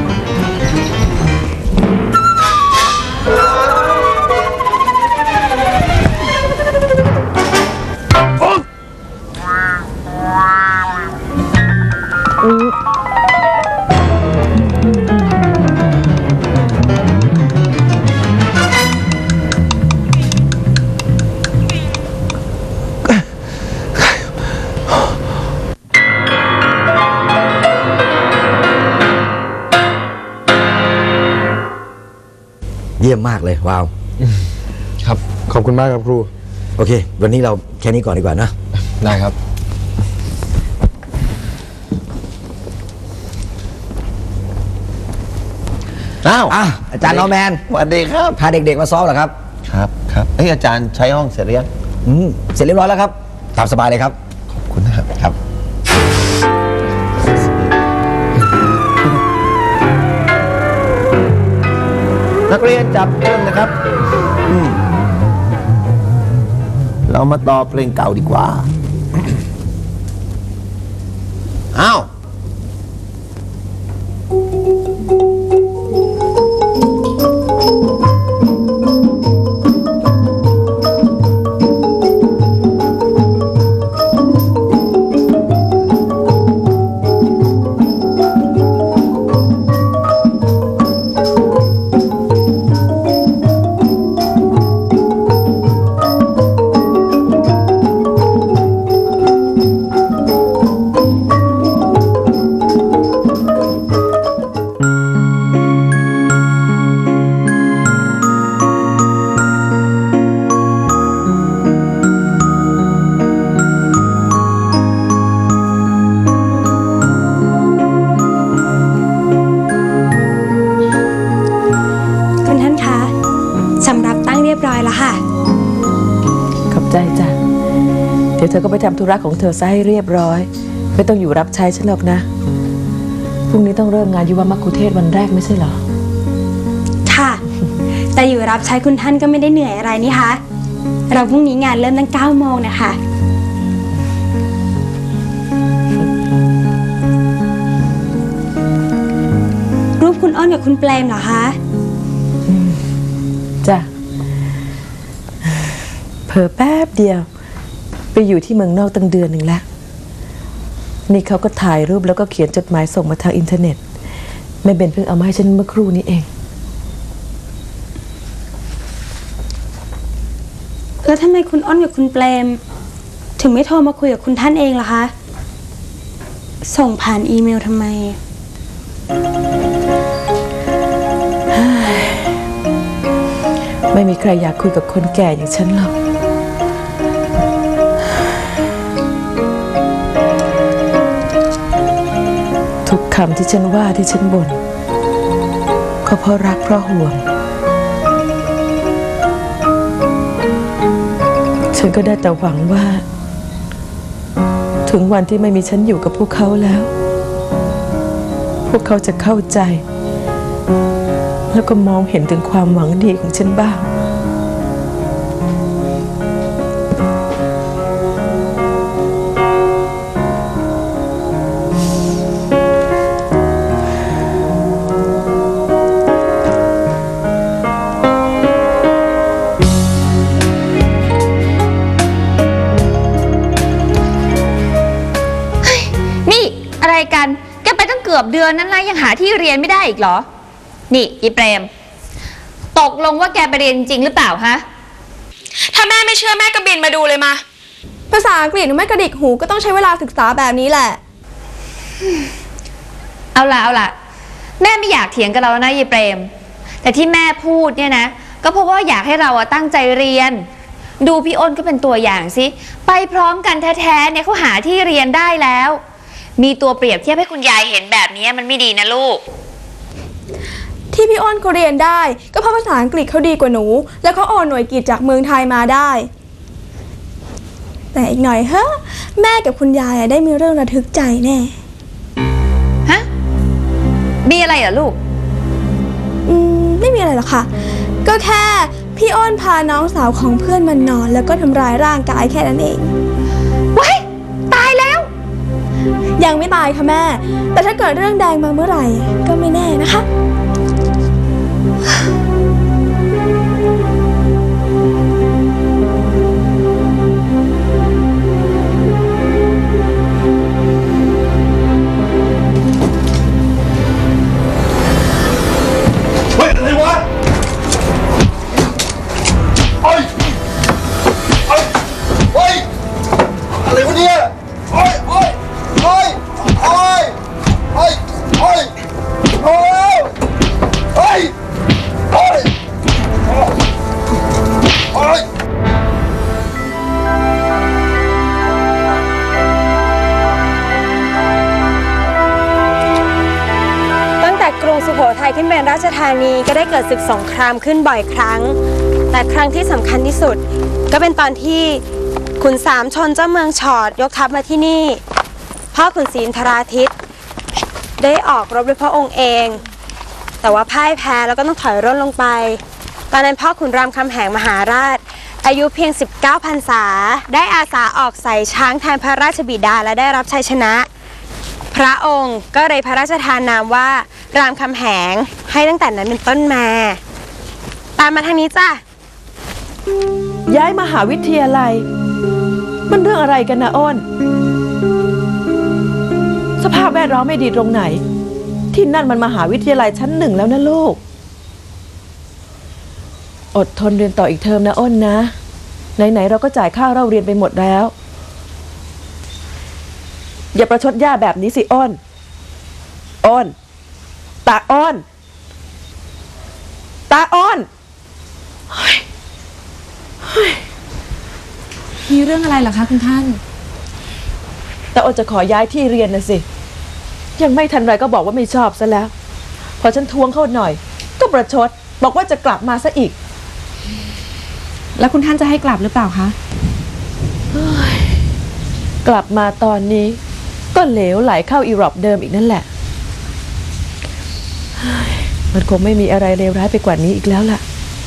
เยี่ยมมากเลยว้าวครับขอบคุณมากครับครูโอเควันนี้เราแค่นี้ก่อนดีกว่านะได้ครับอ้าวอาจารย์นอร์แมนสวัสดีครับพาเด็กๆมาซ้อมเหรอครับครับอาจารย์ใช้ห้องเสร็จหรือยังเสร็จเรียบร้อยแล้วครับตามสบายเลยครับขอบคุณนะครับครับนักเรียนจับต้นนะครับเรามาต่อเพลงเก่าดีกว่าอ้าวเธอก็ไปทำธุระของเธอซะให้เรียบร้อยไม่ต้องอยู่รับใช้ฉันหรอกนะพรุ่งนี้ต้องเริ่มงานยุวมัคคุเทศก์วันแรกไม่ใช่เหรอค่ะแต่อยู่รับใช้คุณท่านก็ไม่ได้เหนื่อยอะไรนี่คะเราพรุ่งนี้งานเริ่มตั้ง 9 โมงนะคะรูปคุณอ้อนกับคุณเปรมเหรอคะจ้ะเผลอแป๊บเดียวไปอยู่ที่เมืองนอกตั้งเดือนหนึ่งแล้วนี่เขาก็ถ่ายรูปแล้วก็เขียนจดหมายส่งมาทางอินเทอร์เน็ตแม่เบนเพิ่งเอามาให้ฉันเมื่อครู่นี้เองแล้วทำไมคุณอ้นกับคุณเปรมถึงไม่โทรมาคุยกับคุณท่านเองล่ะคะส่งผ่านอีเมลทำไมไม่มีใครอยากคุยกับคนแก่อย่างฉันหรอกทุกคำที่ฉันว่าที่ฉันบ่นก็เพราะรักเพราะห่วงฉันก็ได้แต่หวังว่าถึงวันที่ไม่มีฉันอยู่กับพวกเขาแล้วพวกเขาจะเข้าใจแล้วก็มองเห็นถึงความหวังดีของฉันบ้างอะไรกันแกไปตั้งเกือบเดือนนั้นนะยังหาที่เรียนไม่ได้อีกเหรอนี่อีเปรมตกลงว่าแกไปเรียนจริงหรือเปล่าฮะถ้าแม่ไม่เชื่อแม่ก็บินมาดูเลยมาภาษาอังกฤษหนูไม่กระดิกหูก็ต้องใช้เวลาศึกษาแบบนี้แหละเอาล่ะแม่ไม่อยากเถียงกับเราแล้วนะอีเปรมแต่ที่แม่พูดเนี่ยนะก็เพราะว่าอยากให้เราตั้งใจเรียนดูพี่อ้นก็เป็นตัวอย่างสิไปพร้อมกันแท้ๆเนี่ยเขาหาที่เรียนได้แล้วมีตัวเปรียบเทียบให้คุณยายเห็นแบบนี้มันไม่ดีนะลูกที่พี่อ้นเขาเรียนได้ก็เพราะภาษาอังกฤษเขาดีกว่าหนูแล้วเขาโอนหน่วยกิตจากเมืองไทยมาได้แต่อีกหน่อยแม่กับคุณยายได้มีเรื่องระทึกใจแน่ฮะมีอะไรเหรอลูกไม่มีอะไรหรอกค่ะก็แค่พี่อ้นพาน้องสาวของเพื่อนมานอนแล้วก็ทำร้ายร่างกายแค่นั้นเองว้ายตายแล้วยังไม่ตายค่ะแม่แต่ถ้าเกิดเรื่องแดงมาเมื่อไหร่ก็ไม่แน่นะคะเฮ้ยอะไรวะอะไรวะเนี่ยตั้งแต่กรุงสุโขทัยขึ้นเป็นราชธานีก็ได้เกิดศึกสงครามขึ้นบ่อยครั้งแต่ครั้งที่สำคัญที่สุดก็เป็นตอนที่ขุนสามชนเจ้าเมืองฉอดยกทัพมาที่นี่พ่อขุนศรีอินทราทิตได้ออกรบด้วยพระองค์เองแต่ว่าพ่ายแพ้แล้วก็ต้องถอยร่นลงไปตอนนั้นพ่อขุนรามคำแหงมหาราชอายุเพียง19 พรรษาได้อาสาออกใส่ช้างแทนพระราชบิดาและได้รับชัยชนะพระองค์ก็เลยพระราชทานนามว่ารามคำแหงให้ตั้งแต่นั้นเป็นต้นมาตามมาทางนี้จ้ะย้ายมหาวิทยาลัยมันเรื่องอะไรกันนะอ้นสภาพแวดล้อมไม่ดีตรงไหนที่นั่นมันมหาวิทยาลัยชั้น 1แล้วนะลูกอดทนเรียนต่ออีกเทอมนะอ้นนะไหนๆเราก็จ่ายค่าเราเรียนไปหมดแล้วอย่าประชดย่าแบบนี้สิอ้นตาอ้นมีเรื่องอะไรเหรอคะคุณท่านตาอ้นจะขอย้ายที่เรียนนะสิยังไม่ทันไรก็บอกว่าไม่ชอบซะแล้วพอฉันทวงเขาหน่อยก็ประชดบอกว่าจะกลับมาซะอีกแล้วคุณท่านจะให้กลับหรือเปล่าคะกลับมาตอนนี้ก็เหลวไหลเข้าอีรอบเดิมอีกนั่นแหละมันคงไม่มีอะไรเลวร้ายไปกว่านี้อีกแล้วล่ะ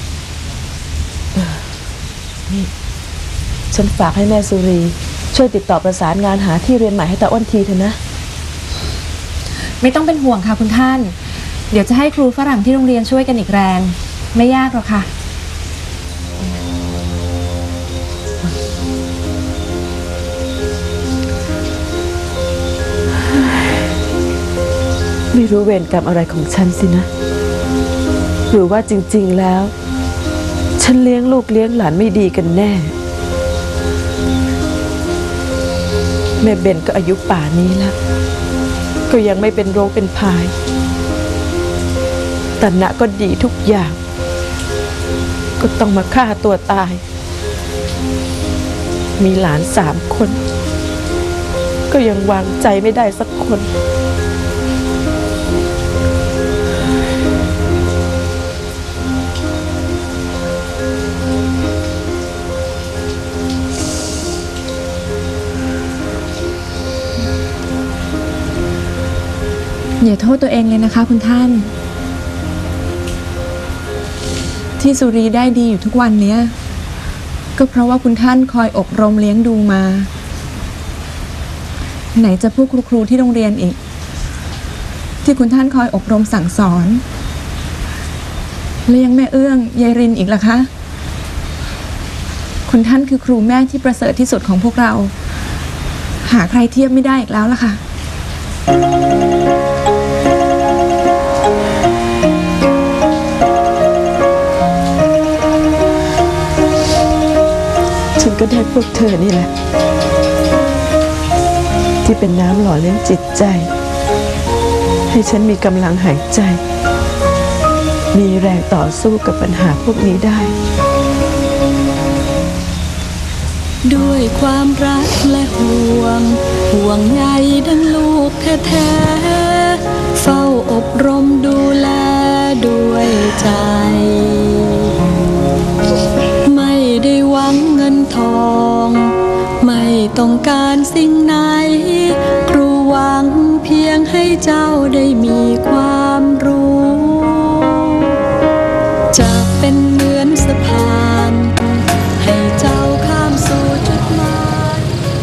นี่ฉันฝากให้แม่สุรีช่วยติดต่อประสานงานหาที่เรียนใหม่ให้ตาอ้นทีเถอะนะไม่ต้องเป็นห่วงค่ะคุณท่านเดี๋ยวจะให้ครูฝรั่งที่โรงเรียนช่วยกันอีกแรงไม่ยากหรอกค่ะไม่รู้เวรกรรมอะไรของฉันสินะหรือว่าจริงๆแล้วฉันเลี้ยงลูกเลี้ยงหลานไม่ดีกันแน่แม่เบนก็อายุป่านี้แล้วก็ยังไม่เป็นโรคเป็นพายแต่ณก็ดีทุกอย่างก็ต้องมาฆ่าตัวตายมีหลาน3 คนก็ยังวางใจไม่ได้สักคนอย่าโทษตัวเองเลยนะคะคุณท่านที่สุรีได้ดีอยู่ทุกวันนี้ก็เพราะว่าคุณท่านคอยอบรมเลี้ยงดูมาไหนจะพวกครูที่โรงเรียนอีกที่คุณท่านคอยอบรมสั่งสอนและยังแม่เอื้องยายรินอีกล่ะคะคุณท่านคือครูแม่ที่ประเสริฐที่สุดของพวกเราหาใครเทียบไม่ได้อีกแล้วล่ะค่ะก็ได้พวกเธอนี่แหละที่เป็นน้ำหล่อเลี้ยงจิตใจให้ฉันมีกำลังหายใจมีแรงต่อสู้กับปัญหาพวกนี้ได้ด้วยความรักและห่วงใยดังลูกแท้ๆเฝ้าอบรมดูแลด้วยใจไม่ได้หวังเงินทองไม่ต้องการสิ่งไหนครูหวังเพียงให้เจ้าได้มีความรู้จะเป็นเหมือนสะพานให้เจ้าข้ามสู่จุดหมาย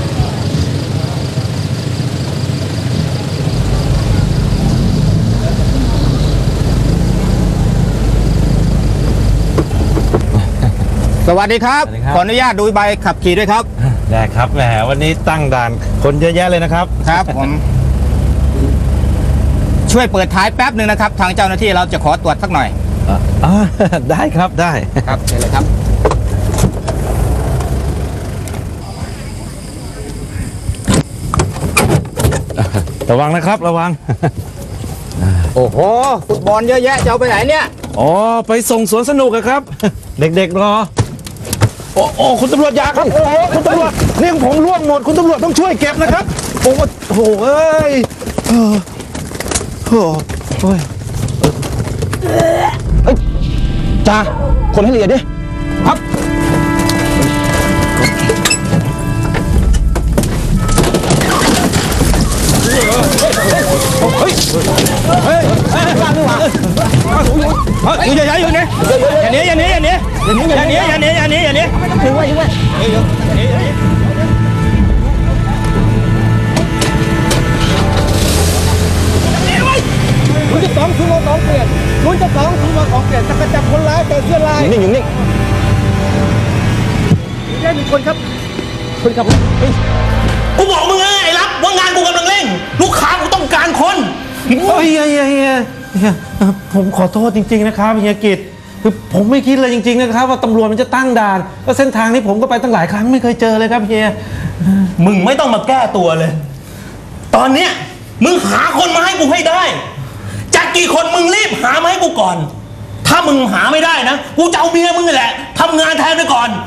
สวัสดีครับขออนุญาตดูใบขับขี่ด้วยครับได้ครับแหมวันนี้ตั้งด่านคนเยอะแยะเลยนะครับครับผมช่วยเปิดท้ายแป๊บหนึ่งนะครับทางเจ้าหน้าที่เราจะขอตรวจสักหน่อยได้ครับได้ครับเชิญเลยครับระวังนะครับระวังโอ้โหฟุตบอลเยอะแยะจะเอาไปไหนเนี่ยอ๋อไปส่งสวนสนุกครับเด็กๆรอโอ้คุณตำรวจอย่าครับโอ้คุณตำรวจนี่ของผมร่วงหมดคุณตำรวจต้องช่วยเก็บนะครับโอ้โหเอ้ยโอ้ยจ่าคนให้ละเอียดดิครับเฮ้ยบ้าหรือเปล่าอยู่เฉยๆอยู่เนี่ยอย่าหนีถึงไว้ลุ้นจะ2คือมอง2เปลี่ยนลุ้นจะ2คือมอง2เปลี่ยนจะจับคนร้ายแต่เสื้อลายนิ่งอยู่นิ่งได้1 คนครับคนขับกูบอกมึงไงไอ้รับว่างานกูกำลังเร่งลูกค้ากูต้องการคนเฮ้ยผมขอโทษจริงๆนะครับเฮียกิตคือผมไม่คิดเลยจริงๆนะครับว่าตำรวจมันจะตั้งด่านแล้วเส้นทางนี้ผมก็ไปตั้งหลายครั้งไม่เคยเจอเลยครับเฮียมึงไม่ต้องมาแก้ตัวเลยตอนเนี้ยมึงหาคนมาให้กูให้ได้จากกี่คนมึงรีบหามาให้กูก่อนถ้ามึงหาไม่ได้นะกูจะเอาเมียมึงนี่แหละทำงานแทนไปก่อน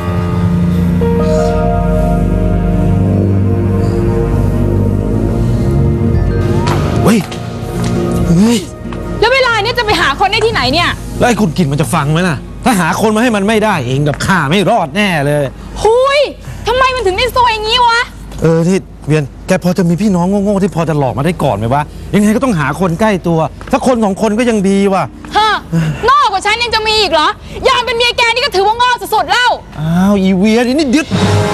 เฮ้ยแล้วเวลานี้จะไปหาคนได้ที่ไหนเนี่ยแล้วไอ้คุณกินมันจะฟังไหมล่ะถ้าหาคนมาให้มันไม่ได้เองกับข้าไม่รอดแน่เลยหุยทำไมมันถึงได้ซวยอย่างนี้วะที่เวียนแกพอจะมีพี่น้องโง่ๆที่พอจะหลอกมาได้ก่อนไหมวะยังไงก็ต้องหาคนใกล้ตัวถ้าคน2 คนก็ยังดีว่ะฮะนอกกว่าฉันยังจะมีอีกเหรอยามเป็นเมียแกนี่ก็ถือว่าโง่สุดๆแล้วอ้าวอีเวียนนี่ยึด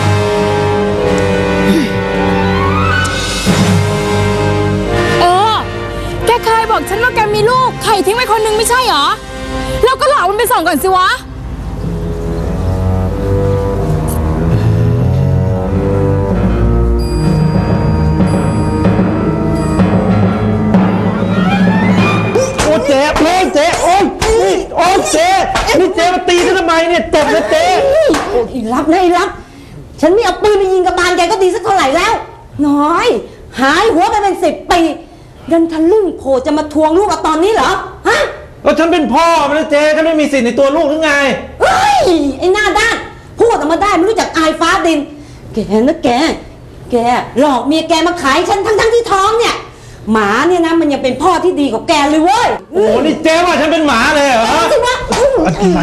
แกเคยบอกฉันว่าแกมีลูกไข่ทิ้งไว้คนนึงไม่ใช่เหรอแล้วก็หลอกมันไปส่งก่อนสิวะฉันไม่เอาปืนไปยิงกระบาลแกก็ดีสักเท่าไหร่แล้วน้อยหายหัวไปเป็น10 ปีดันทะลึ่งโผล่จะมาทวงลูกเอาตอนนี้เหรอฮะก็ฉันเป็นพ่อมันนะเจ๊ฉันไม่มีสิทธิ์ในตัวลูกหรือไงเฮ้ยไอ้หน้าด้านพูดออกมาได้ไม่รู้จักอายฟ้าดินแกนะแกหลอกเมียแกมาขายฉันทั้งที่ท้องเนี่ยหมาเนี่ยนะมันยังเป็นพ่อที่ดีกว่าแกเลยเว้ยโอ้นี่เจ๊ว่าฉันเป็นหมาเลยเหรอจริงวะอะไร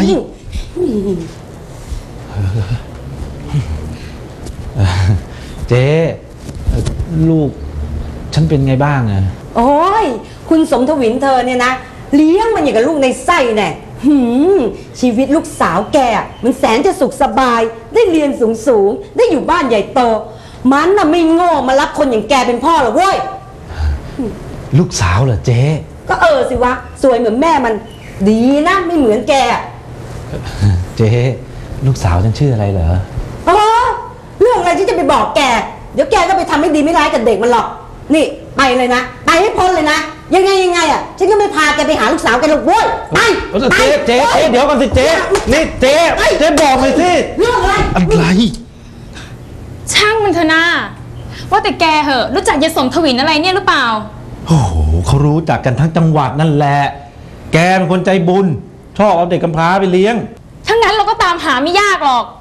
เจ๊ลูกฉันเป็นไงบ้างอะโอ้ยคุณสมทวินเธอเนี่ยนะเลี้ยงมันอย่างกับลูกในไส้แน่ชีวิตลูกสาวแกมันแสนจะสุขสบายได้เรียนสูงได้อยู่บ้านใหญ่โตมันน่ะไม่โง่มารับคนอย่างแกเป็นพ่อหรอกเว้ยลูกสาวเหรอเจ๊ก็สิวะสวยเหมือนแม่มันดีนะไม่เหมือนแกเจ๊ลูกสาวฉันชื่ออะไรเหรออ๋อเรื่องอะไรที่จะไปบอกแกเดี๋ยวแกก็ไปทำไม่ดีไม่ร้ายกับเด็กมันหรอกนี่ไปเลยนะไปให้พ้นเลยนะยังไงอ่ะฉันก็ไม่พาแกไปหาลูกสาวแกหรอกเว้ยไปเจ๊เดี๋ยวก่อนสิเจ๊นี่เจ๊บอกเลยสิเรื่องอะไรช่างมันเถอะนะว่าแต่แกเหอะรู้จักยายสมทวินอะไรเนี่ยหรือเปล่าโอ้โหเขารู้จักกันทั้งจังหวัดนั่นแหละแกเป็นคนใจบุญชอบเอาเด็กกำพร้าไปเลี้ยงถ้างั้นเราก็ตามหาไม่ยากหรอก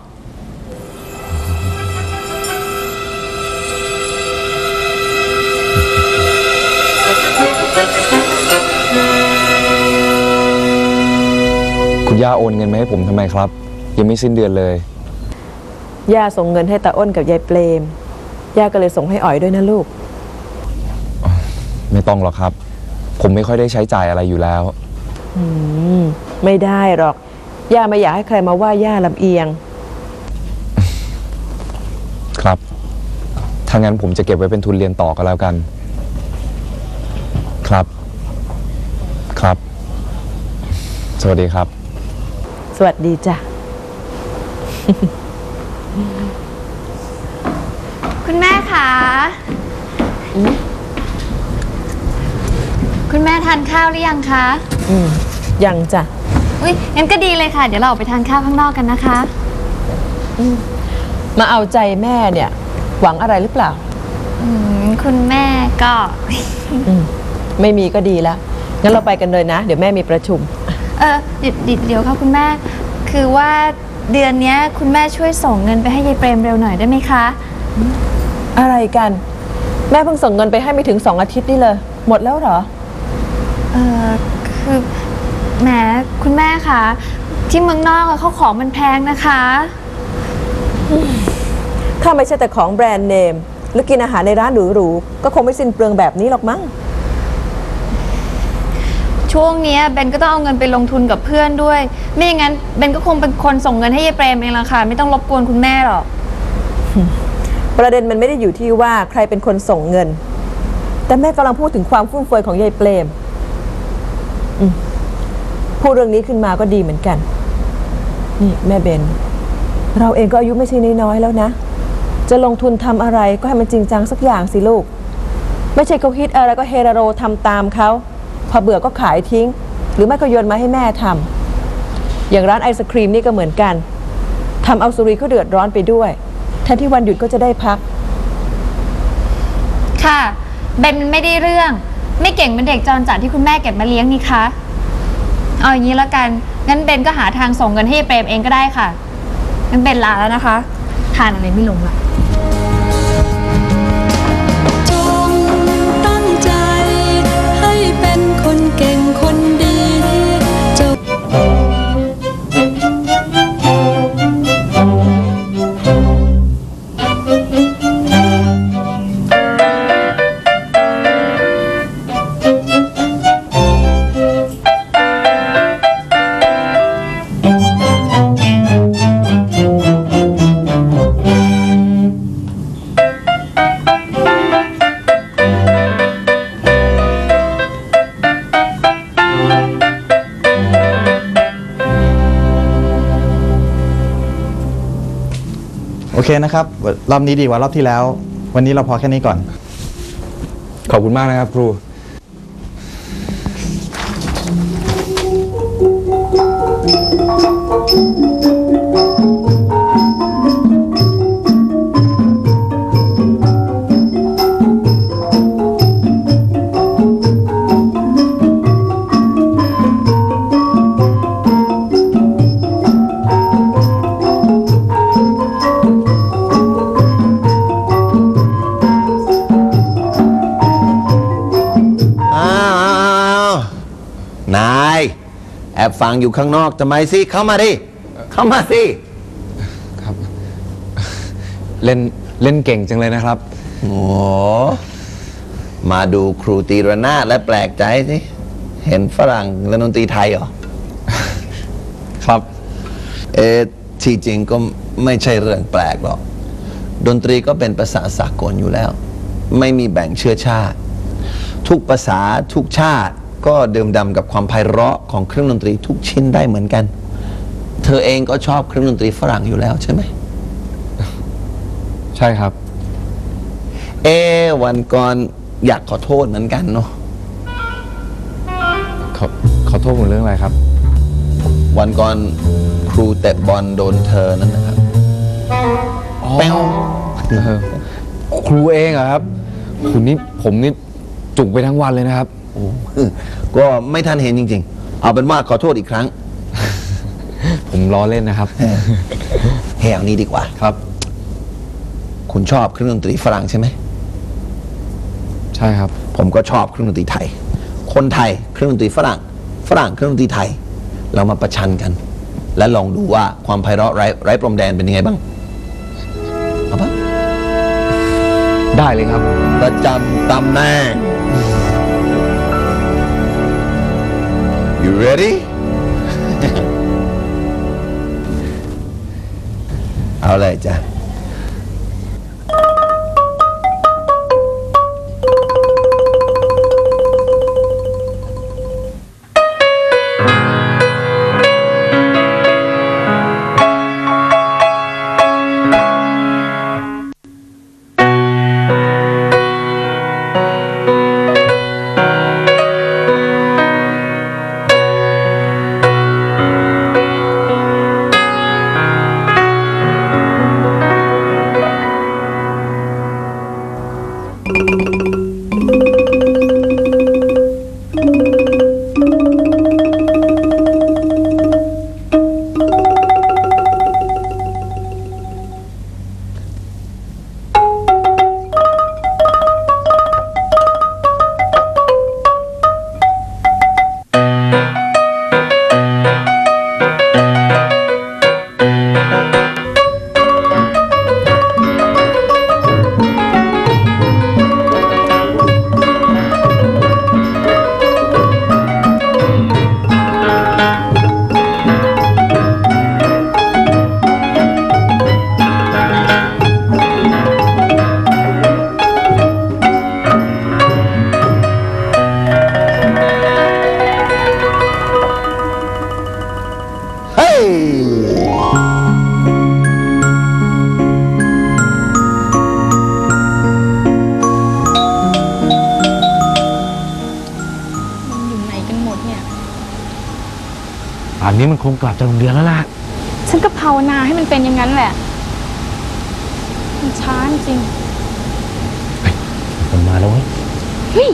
คุณย่าโอนเงินมาให้ผมทำไมครับยังไม่สิ้นเดือนเลยย่าส่งเงินให้ตาอ้นกับยายเปรมย่าก็เลยส่งให้อ๋อยด้วยนะลูกไม่ต้องหรอกครับผมไม่ค่อยได้ใช้จ่ายอะไรอยู่แล้วไม่ได้หรอกย่าไม่อยากให้ใครมาว่าย่าลำเอียงครับถ้างั้นผมจะเก็บไว้เป็นทุนเรียนต่อก็แล้วกันครับสวัสดีครับสวัสดีจ้ะคุณแม่คะคุณแม่ทานข้าวหรือยังคะยังจ้ะอุ้ยงั้นก็ดีเลยค่ะเดี๋ยวเราออกไปทานข้าวข้างนอกกันนะคะมาเอาใจแม่เนี่ยหวังอะไรหรือเปล่าคุณแม่ก็ไม่มีก็ดีแล้วงั้นเราไปกันเลยนะเดี๋ยวแม่มีประชุมเดี๋ยวค่ะคุณแม่คือว่าเดือนนี้คุณแม่ช่วยส่งเงินไปให้ยายเปรมเร็วหน่อยได้ไหมคะอะไรกันแม่เพิ่งส่งเงินไปให้ไม่ถึง2 อาทิตย์นี่เลยหมดแล้วเหรอคือแหมคุณแม่คะที่เมืองนอกเขาของมันแพงนะคะถ้าไม่ใช่แต่ของแบรนด์เนมหรือกินอาหารในร้านหรูๆก็คงไม่สิ้นเปลืองแบบนี้หรอกมั้งช่วงนี้เบนก็ต้องเอาเงินไปลงทุนกับเพื่อนด้วยไม่อย่างนั้นเบนก็คงเป็นคนส่งเงินให้ยายเปรมเองละค่ะไม่ต้องรบกวนคุณแม่หรอกประเด็นมันไม่ได้อยู่ที่ว่าใครเป็นคนส่งเงินแต่แม่กำลังพูดถึงความฟุ่มเฟือยของยายเปรมพูดเรื่องนี้ขึ้นมาก็ดีเหมือนกันนี่แม่เบนเราเองก็อายุไม่ใช่น้อยๆแล้วนะจะลงทุนทำอะไรก็ให้มันจริงจังสักอย่างสิลูกไม่ใช่เขาคิดอะไรก็เฮโรทำตามเขาพอเบื่อก็ขายทิ้งหรือไม่ก็โยนมาให้แม่ทำอย่างร้านไอศครีมนี่ก็เหมือนกันทำเอาสุรีเขาเดือดร้อนไปด้วยแทนที่วันหยุดก็จะได้พักค่ะเบนไม่ได้เรื่องไม่เก่งเป็นเด็กจรจัดที่คุณแม่เก็บมาเลี้ยงนี่คะเอาอย่างนี้แล้วกันงั้นเบนก็หาทางส่งเงินให้เปรมเองก็ได้ค่ะงั้นเบนลาแล้วนะคะทานอะไรไม่ลงละจงตั้งใจให้เป็นคนเก่งคนดีจะโอเคนะครับรอบนี้ดีกว่ารอบที่แล้ววันนี้เราพอแค่นี้ก่อนขอบคุณมากนะครับครูแอบฟังอยู่ข้างนอกทำไมสิเข้ามาดิเข้ามาสิครับ เล่นเก่งจังเลยนะครับโอ้มาดูครูตีระนาดและแปลกใจสิเห็นฝรั่งเล่นดนตรีไทยเหรอครับที่จริงก็ไม่ใช่เรื่องแปลกหรอกดนตรีก็เป็นภาษาสากลอยู่แล้วไม่มีแบ่งเชื้อชาติทุกภาษาทุกชาติก็ดื่มด่ำกับความไพเราะของเครื่องดนตรีทุกชิ้นได้เหมือนกันเธอเองก็ชอบเครื่องดนตรีฝรั่งอยู่แล้วใช่ไหมใช่ครับวันก่อนอยากขอโทษเหมือนกันเนาะขอโทษผมเรื่องอะไรครับวันก่อนครูเตะบอลโดนเธอนั่นนะครับแป้วครูเองเหรอครับคุณนี่ผมนี่จุกไปทั้งวันเลยนะครับก็ไม่ทันเห็นจริงๆเอาเป็นว่าขอโทษอีกครั้งผมล้อเล่นนะครับแหวนี้ดีกว่าครับคุณชอบเครื่องดนตรีฝรั่งใช่ไหมใช่ครับผมก็ชอบเครื่องดนตรีไทยคนไทยเครื่องดนตรีฝรั่งเครื่องดนตรีไทยเรามาประชันกันและลองดูว่าความไพเราะไร้พรมแดนเป็นยังไงบ้างเอาปะได้เลยครับประจำตำแหน่ง You ready เอาเลยจ้ะอันนี้มันคงกลับจากโรงเรียนแล้วล่ะฉันก็ภาวนาให้มันเป็นอย่างนั้นแหละมันช้าจริงมันมาแล้วเฮ้ย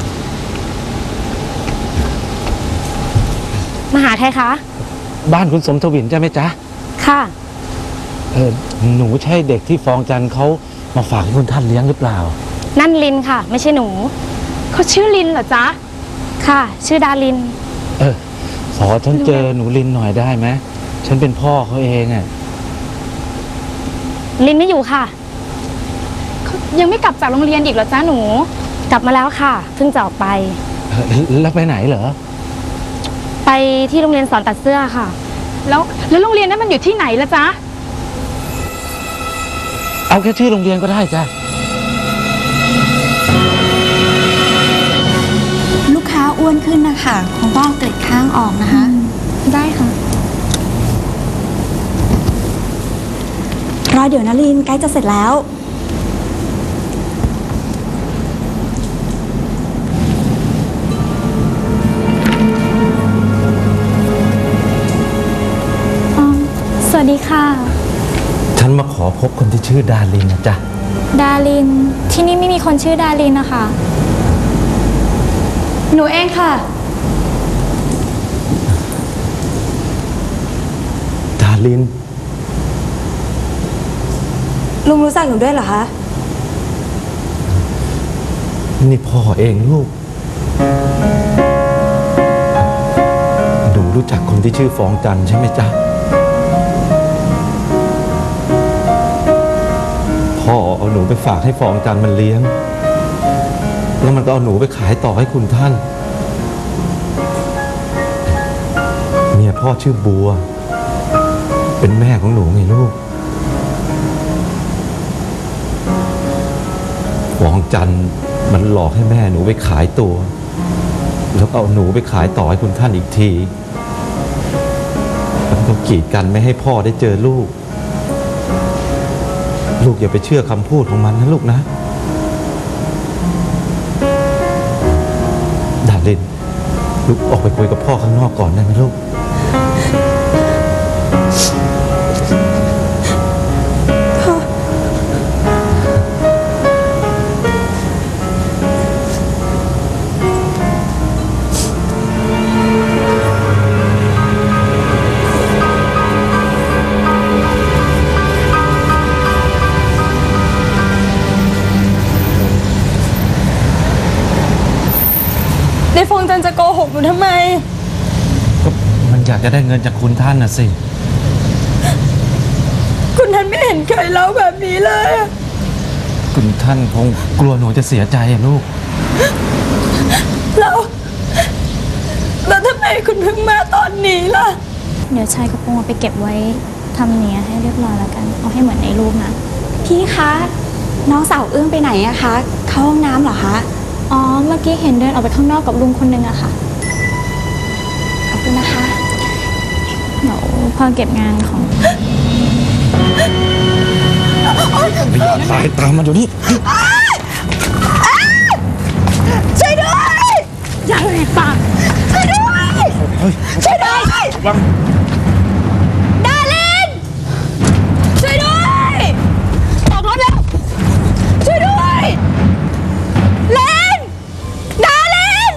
มาหาใครคะบ้านคุณสมทวินใช่ไหมจ๊ะค่ะหนูใช่เด็กที่ฟองจันเขามาฝากให้คุณท่านเลี้ยงหรือเปล่านั่นลินค่ะไม่ใช่หนูเขาชื่อลินเหรอจ๊ะค่ะชื่อดาลินขอฉันเจอหนูลินหน่อยได้ไหมฉันเป็นพ่อเขาเองลินไม่อยู่ค่ะเขายังไม่กลับจากโรงเรียนอีกเหรอจ๊ะหนูกลับมาแล้วค่ะเพิ่งจะออกไปแล้วไปไหนเหรอไปที่โรงเรียนสอนตัดเสื้อค่ะแล้วโรงเรียนนั้นมันอยู่ที่ไหนล่ะจ๊ะเอาแค่ชื่อโรงเรียนก็ได้จ้ะลูกค้าอ้วนขึ้นนะคะคงต้องเอาเกล็ดข้างออกนะคะได้ค่ะรอเดี๋ยวนะลินใกล้จะเสร็จแล้วสวัสดีค่ะฉันมาขอพบคนที่ชื่อดารินนะจ๊ะดารินที่นี่ไม่มีคนชื่อดารินนะคะหนูเองค่ะดารินลุงรู้จักหนูด้วยเหรอคะนี่พ่อเองลูกหนูรู้จักคนที่ชื่อฟองจันทร์ใช่ไหมจ๊ะพ่อเอาหนูไปฝากให้ฟองจันทร์มันเลี้ยงแล้วมันก็เอาหนูไปขายต่อให้คุณท่านเมียพ่อชื่อบัวเป็นแม่ของหนูไงลูกฟองจันทร์มันหลอกให้แม่หนูไปขายตัวแล้วก็เอาหนูไปขายต่อให้คุณท่านอีกทีแล้วก็กีดกันไม่ให้พ่อได้เจอลูกอย่าไปเชื่อคำพูดของมันนะลูกนะดารินลูกออกไปคุยกับพ่อข้างนอกก่อนได้ไหมลูกในฟองจันจะโกหกหนูทำไมก็มันอยากจะได้เงินจากคุณท่านน่ะสิคุณท่านไม่เห็นเคยเล่าแบบนี้เลยคุณท่านคงกลัวหนูจะเสียใจอะลูกแล้วทำไมคุณเพิ่งมาตอนนี้ล่ะเดี๋ยวชายกระโปรงเอาไปเก็บไว้ทำเนียให้เรียบร้อยแล้วกันเอาให้เหมือนในรูปนะพี่คะน้องสาวเอื้องไปไหนอะคะเข้าห้องน้ำเหรอคะอ๋อเมื่อกี้เห็นเดินออกไปข้างนอกกับลุงคนนึงอะค่ะขอบคุณนะคะเดี๋ยวพอเก็บงานของไม่อยากตายตามมาเดี๋ยวนี้ช่วยด้วยอย่าเลยปากช่วยด้วยช่วยด้วยวังดารินช่วยด้วยออกรถแล้วช่วยด้วยเลนดาริน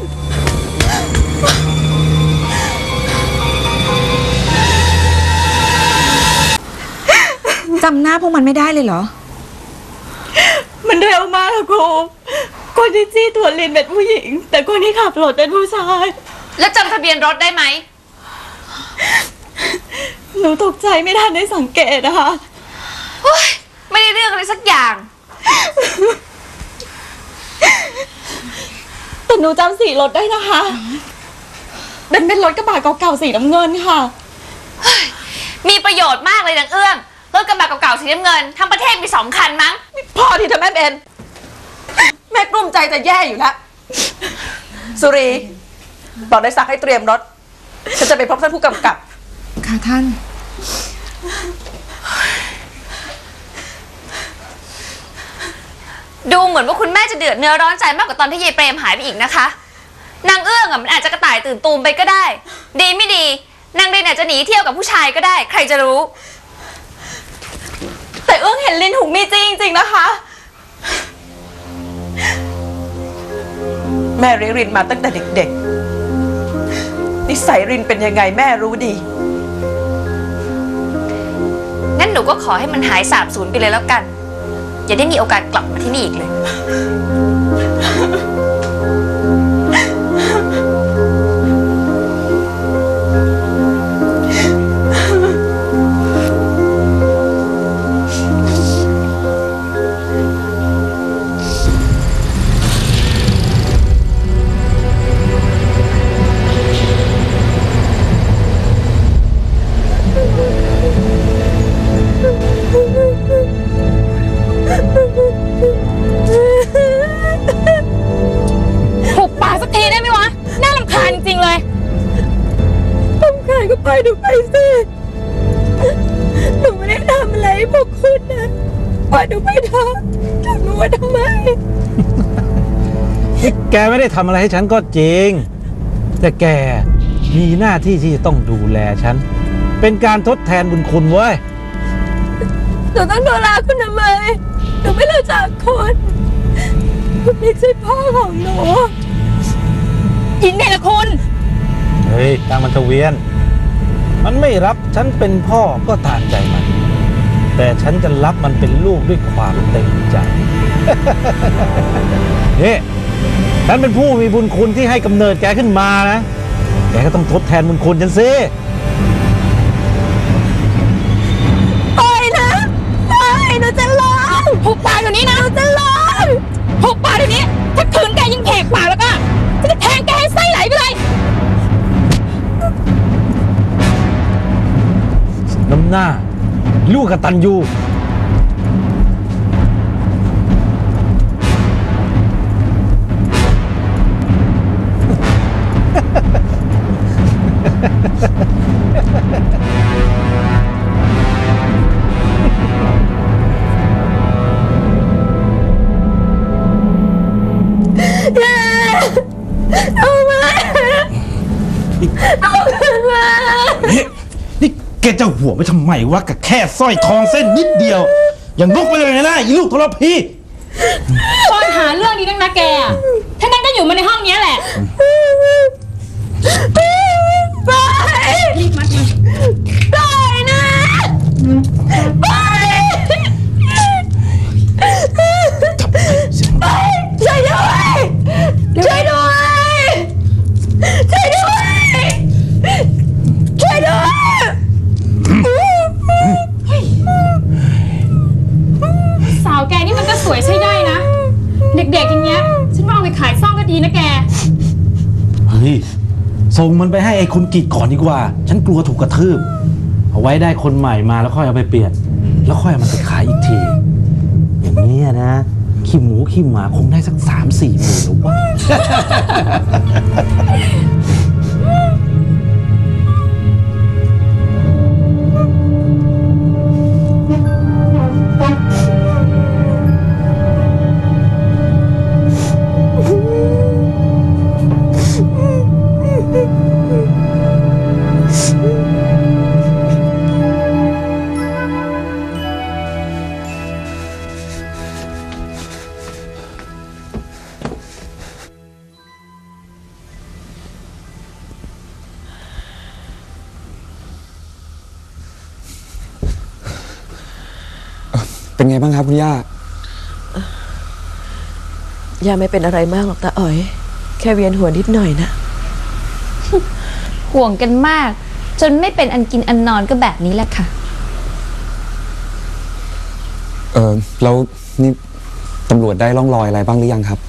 จำหน้าพวกมันไม่ได้เลยเหรอมันเร็วมากค่ะครูคนที่จี้ตัวลินเป็นผู้หญิงแต่คนที่ขับรถเป็นผู้ชายแล้วจำทะเบียนรถได้ไหมหนูตกใจไม่ทันได้สังเกตนะคะไม่ได้เรื่องอะไรสักอย่างแต่หนูจำสีรถได้นะคะเป็นรถกระบะเก่าๆสีน้ำเงินค่ะมีประโยชน์มากเลยนางเอื้องรถกระบะเก่าๆสีน้ำเงินทั้งประเทศมี2 คันมั้งพอทีเถอะแม่เบนแม่กลุ้มใจจะแย่อยู่แล้วสุรีบอกได้สักให้เตรียมรถฉันจะไปพบท่านผู้กำกับค่ะท่านดูเหมือนว่าคุณแม่จะเดือดเนื้อร้อนใจมากกว่าตอนที่ยายเปรมหายไปอีกนะคะนางเอื้องมันอาจจะกระต่ายตื่นตูมไปก็ได้ดีไม่ดีนางลินอาจจะหนีเที่ยวกับผู้ชายก็ได้ใครจะรู้แต่เอื้องเห็นลินถูกมีจริงๆนะคะแม่เลี้ยงรินมาตั้งแต่เด็กๆนิสัยรินเป็นยังไงแม่รู้ดีงั้นหนูก็ขอให้มันหายสาบสูญไปเลยแล้วกันอย่าได้มีโอกาสกลับมาที่นี่อีกเลยไปดูไปสิหนูไม่ได้ทำอะไรพวกคุณนะปล่อยหนูไปเถอะทำหนูมาทำไมแกไม่ได้ทำอะไรให้ฉันก็จริงแต่แกมีหน้าที่ที่จะต้องดูแลฉันเป็นการทดแทนบุญคุณเว้ยหนูต้องดูแลคุณทำไมหนูไม่รู้จักคุณคุณไม่ใช่พ่อของหนูยินดีละคุณเฮ้ยตามมันทเวียนมันไม่รับฉันเป็นพ่อก็ตามใจมันแต่ฉันจะรับมันเป็นลูกด้วยความเต็มใจนี่ฉันเป็นผู้มีบุญคุณที่ให้กำเนิดแกขึ้นมานะกก็ต้องทดแทนบุญคุณฉันสิปล่อยนะปล่อยหนูจะร้องหุบปากเดี๋ยวนี้นะหนูจะร้องหุบปากเดี๋ยวนี้ถ้าขืนแกยิ่งแหกปากแล้วก็จะแทงแกให้ไส้ไหลไปเลยน้ำหน้าลูกกตัญญูเอามาเอาคืนมานี่แกจะห่วงไปทำไมวะกับแค่สร้อยทองเส้นนิดเดียว อย่างลุกไปเลยนะอีลูกทรพีตอนหาเรื่องนี้นักนะแกถ้านั่นก็อยู่มาในห้องนี้แหละไปรีบมัดมันปล่อยนะไปช่วยด้วยช่วยด้วยช่วยด้วยช่วยด้วยสาวแกนี่มันก็สวยใช่ได้นะเด็กๆอย่างเงี้ยฉันว่าเอาไปขายซ่องก็ดีนะแกเฮ้ยส่งมันไปให้ไอ้คุณกิจก่อนดีกว่าฉันกลัวถูกกระทืบเอาไว้ได้คนใหม่มาแล้วค่อยเอาไปเปลี่ยนแล้วค่อยเอามันไปขายอีกทีอย่างนี้นะขี้หมูขี้หมาคงได้สัก3-4 หมื่นหรือวะเป็นไงบ้างครับคุณย่าย่าไม่เป็นอะไรมากหรอกตาอ๋อย แค่เวียนหัวนิดหน่อยนะห่วงกันมากจนไม่เป็นอันกินอันนอนก็แบบนี้แหละค่ะแล้วนี่ตำรวจได้ร่องรอยอะไรบ้างหรือยังครับ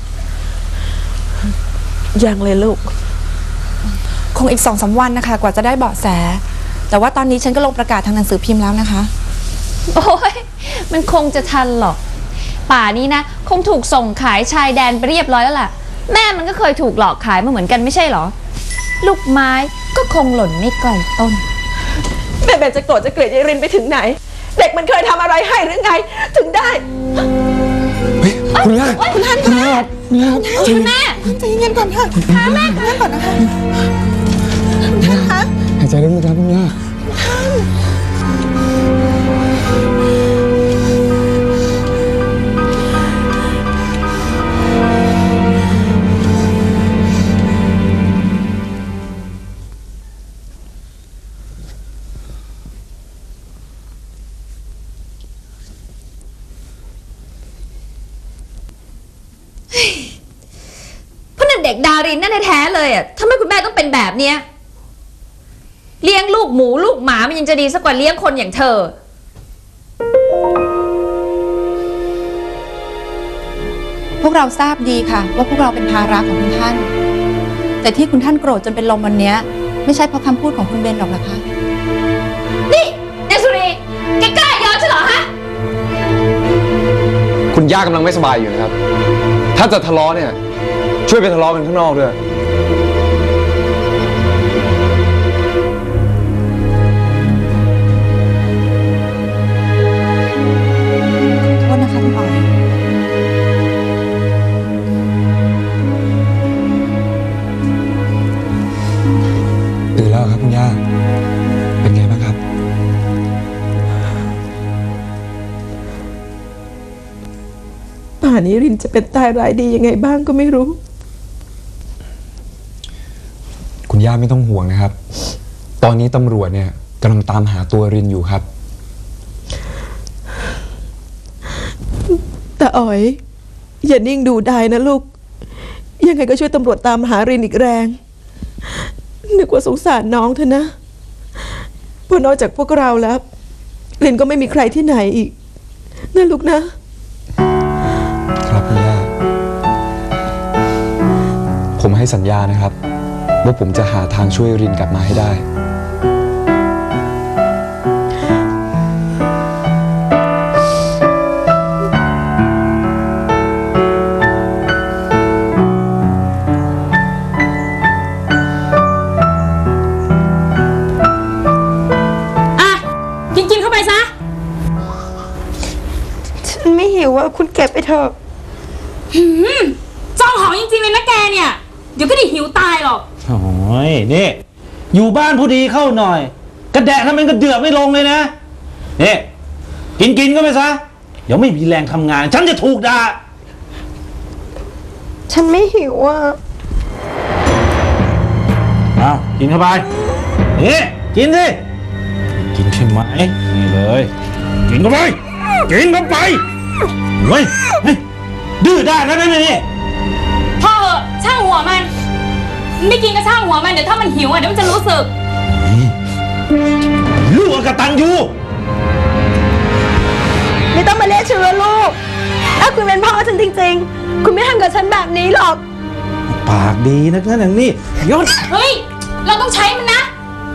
ยังเลยลูกคงอีก2-3 วันนะคะกว่าจะได้เบาะแส แต่ว่าตอนนี้ฉันก็ลงประกาศทางหนังสือพิมพ์แล้วนะคะโอ้ยมันคงจะทันหรอกป่านี้นะคงถูกส่งขายชายแดนไปเรียบร้อยแล้วล่ะแม่มันก็เคยถูกหลอกขายมาเหมือนกันไม่ใช่หรอลูกไม้ก็คงหล่นไม่ไกลต้นแม่เบนจะโกรธจะเกลียดยายรินไปถึงไหน เด็กมันเคยทำอะไรให้หรือไง ถึงได้คุณย่าคุณย่าคุณย่าคุณแม่ใจเย็นก่อนค่ะแม่ก่อนนะคะหายใจลึกๆครับคุณย่าเพราะนั่นเด็กดารินนั่นแท้ๆเลยอ่ะทำไมคุณแม่ต้องเป็นแบบเนี้ยเลี้ยงลูกหมูลูกหมามันยังจะดีสักกว่าเลี้ยงคนอย่างเธอพวกเราทราบดีค่ะว่าพวกเราเป็นภาระของคุณท่าน แต่ที่คุณท่านโกรธจนเป็นลมวันนี้ไม่ใช่เพราะคำพูดของคุณเบนหรอกนะคะนี่นายสุรีแกกล้าย้อนฉันเหรอฮะคุณย่ากำลังไม่สบายอยู่นะครับถ้าจะทะเลาะเนี่ยช่วยไปทะเลาะกันข้างนอกด้วยโทษนะคะคุณอ๋อยตื่นแล้วครับคุณย่าเป็นไงบ้างครับป่านนี้รินจะเป็นตายร้ายดียังไงบ้างก็ไม่รู้คุณย่าไม่ต้องห่วงนะครับ ตอนนี้ตำรวจเนี่ยกำลังตามหาตัวรินอยู่ครับแต่อ๋อย อย่านิ่งดูได้นะลูก ยังไงก็ช่วยตำรวจตามหารินอีกแรงนึกว่าสงสารน้องเธอนะเพราะนอกจากพวกเราแล้วลินก็ไม่มีใครที่ไหนอีกนะลูกนะครับคุณย่าผมให้สัญญานะครับว่าผมจะหาทางช่วยรินกลับมาให้ได้กินเข้าไปซะฉันไม่หิวอะคุณเก็บไปเถอะจ้องหอจริงๆเลยนะแกเนี่ยเดี๋ยวก็ได้หิวตายหรอกโอ้ยนี่อยู่บ้านผู้ดีเข้าหน่อยกระแดะทำมันก็เดือดไม่ลงเลยนะนี่กินก็ไปซะเดี๋ยวไม่มีแรงทำงานฉันจะถูกด่าฉันไม่หิวอะเอากินเข้าไปนี่กินสิกินใช่ไหมนี่เลยกินเข้าไปกินเข้าไปเฮ้ยดื้อด้านแล้วนะนี่พ่อเหอะช่างหัวมันไม่กินก็ช่างหัวมันเดี๋ยวถ้ามันหิวอ่ะเดี๋ยวมันจะรู้สึกลูกกตัญญูไม่ต้องมาเรียกชื่อลูกถ้าคุณเป็นพ่อฉันจริงๆคุณไม่ทำกับฉันแบบนี้หรอกปากดีนักนั่นอย่างนี้ยศเฮ้ยเราต้องใช้มันนะ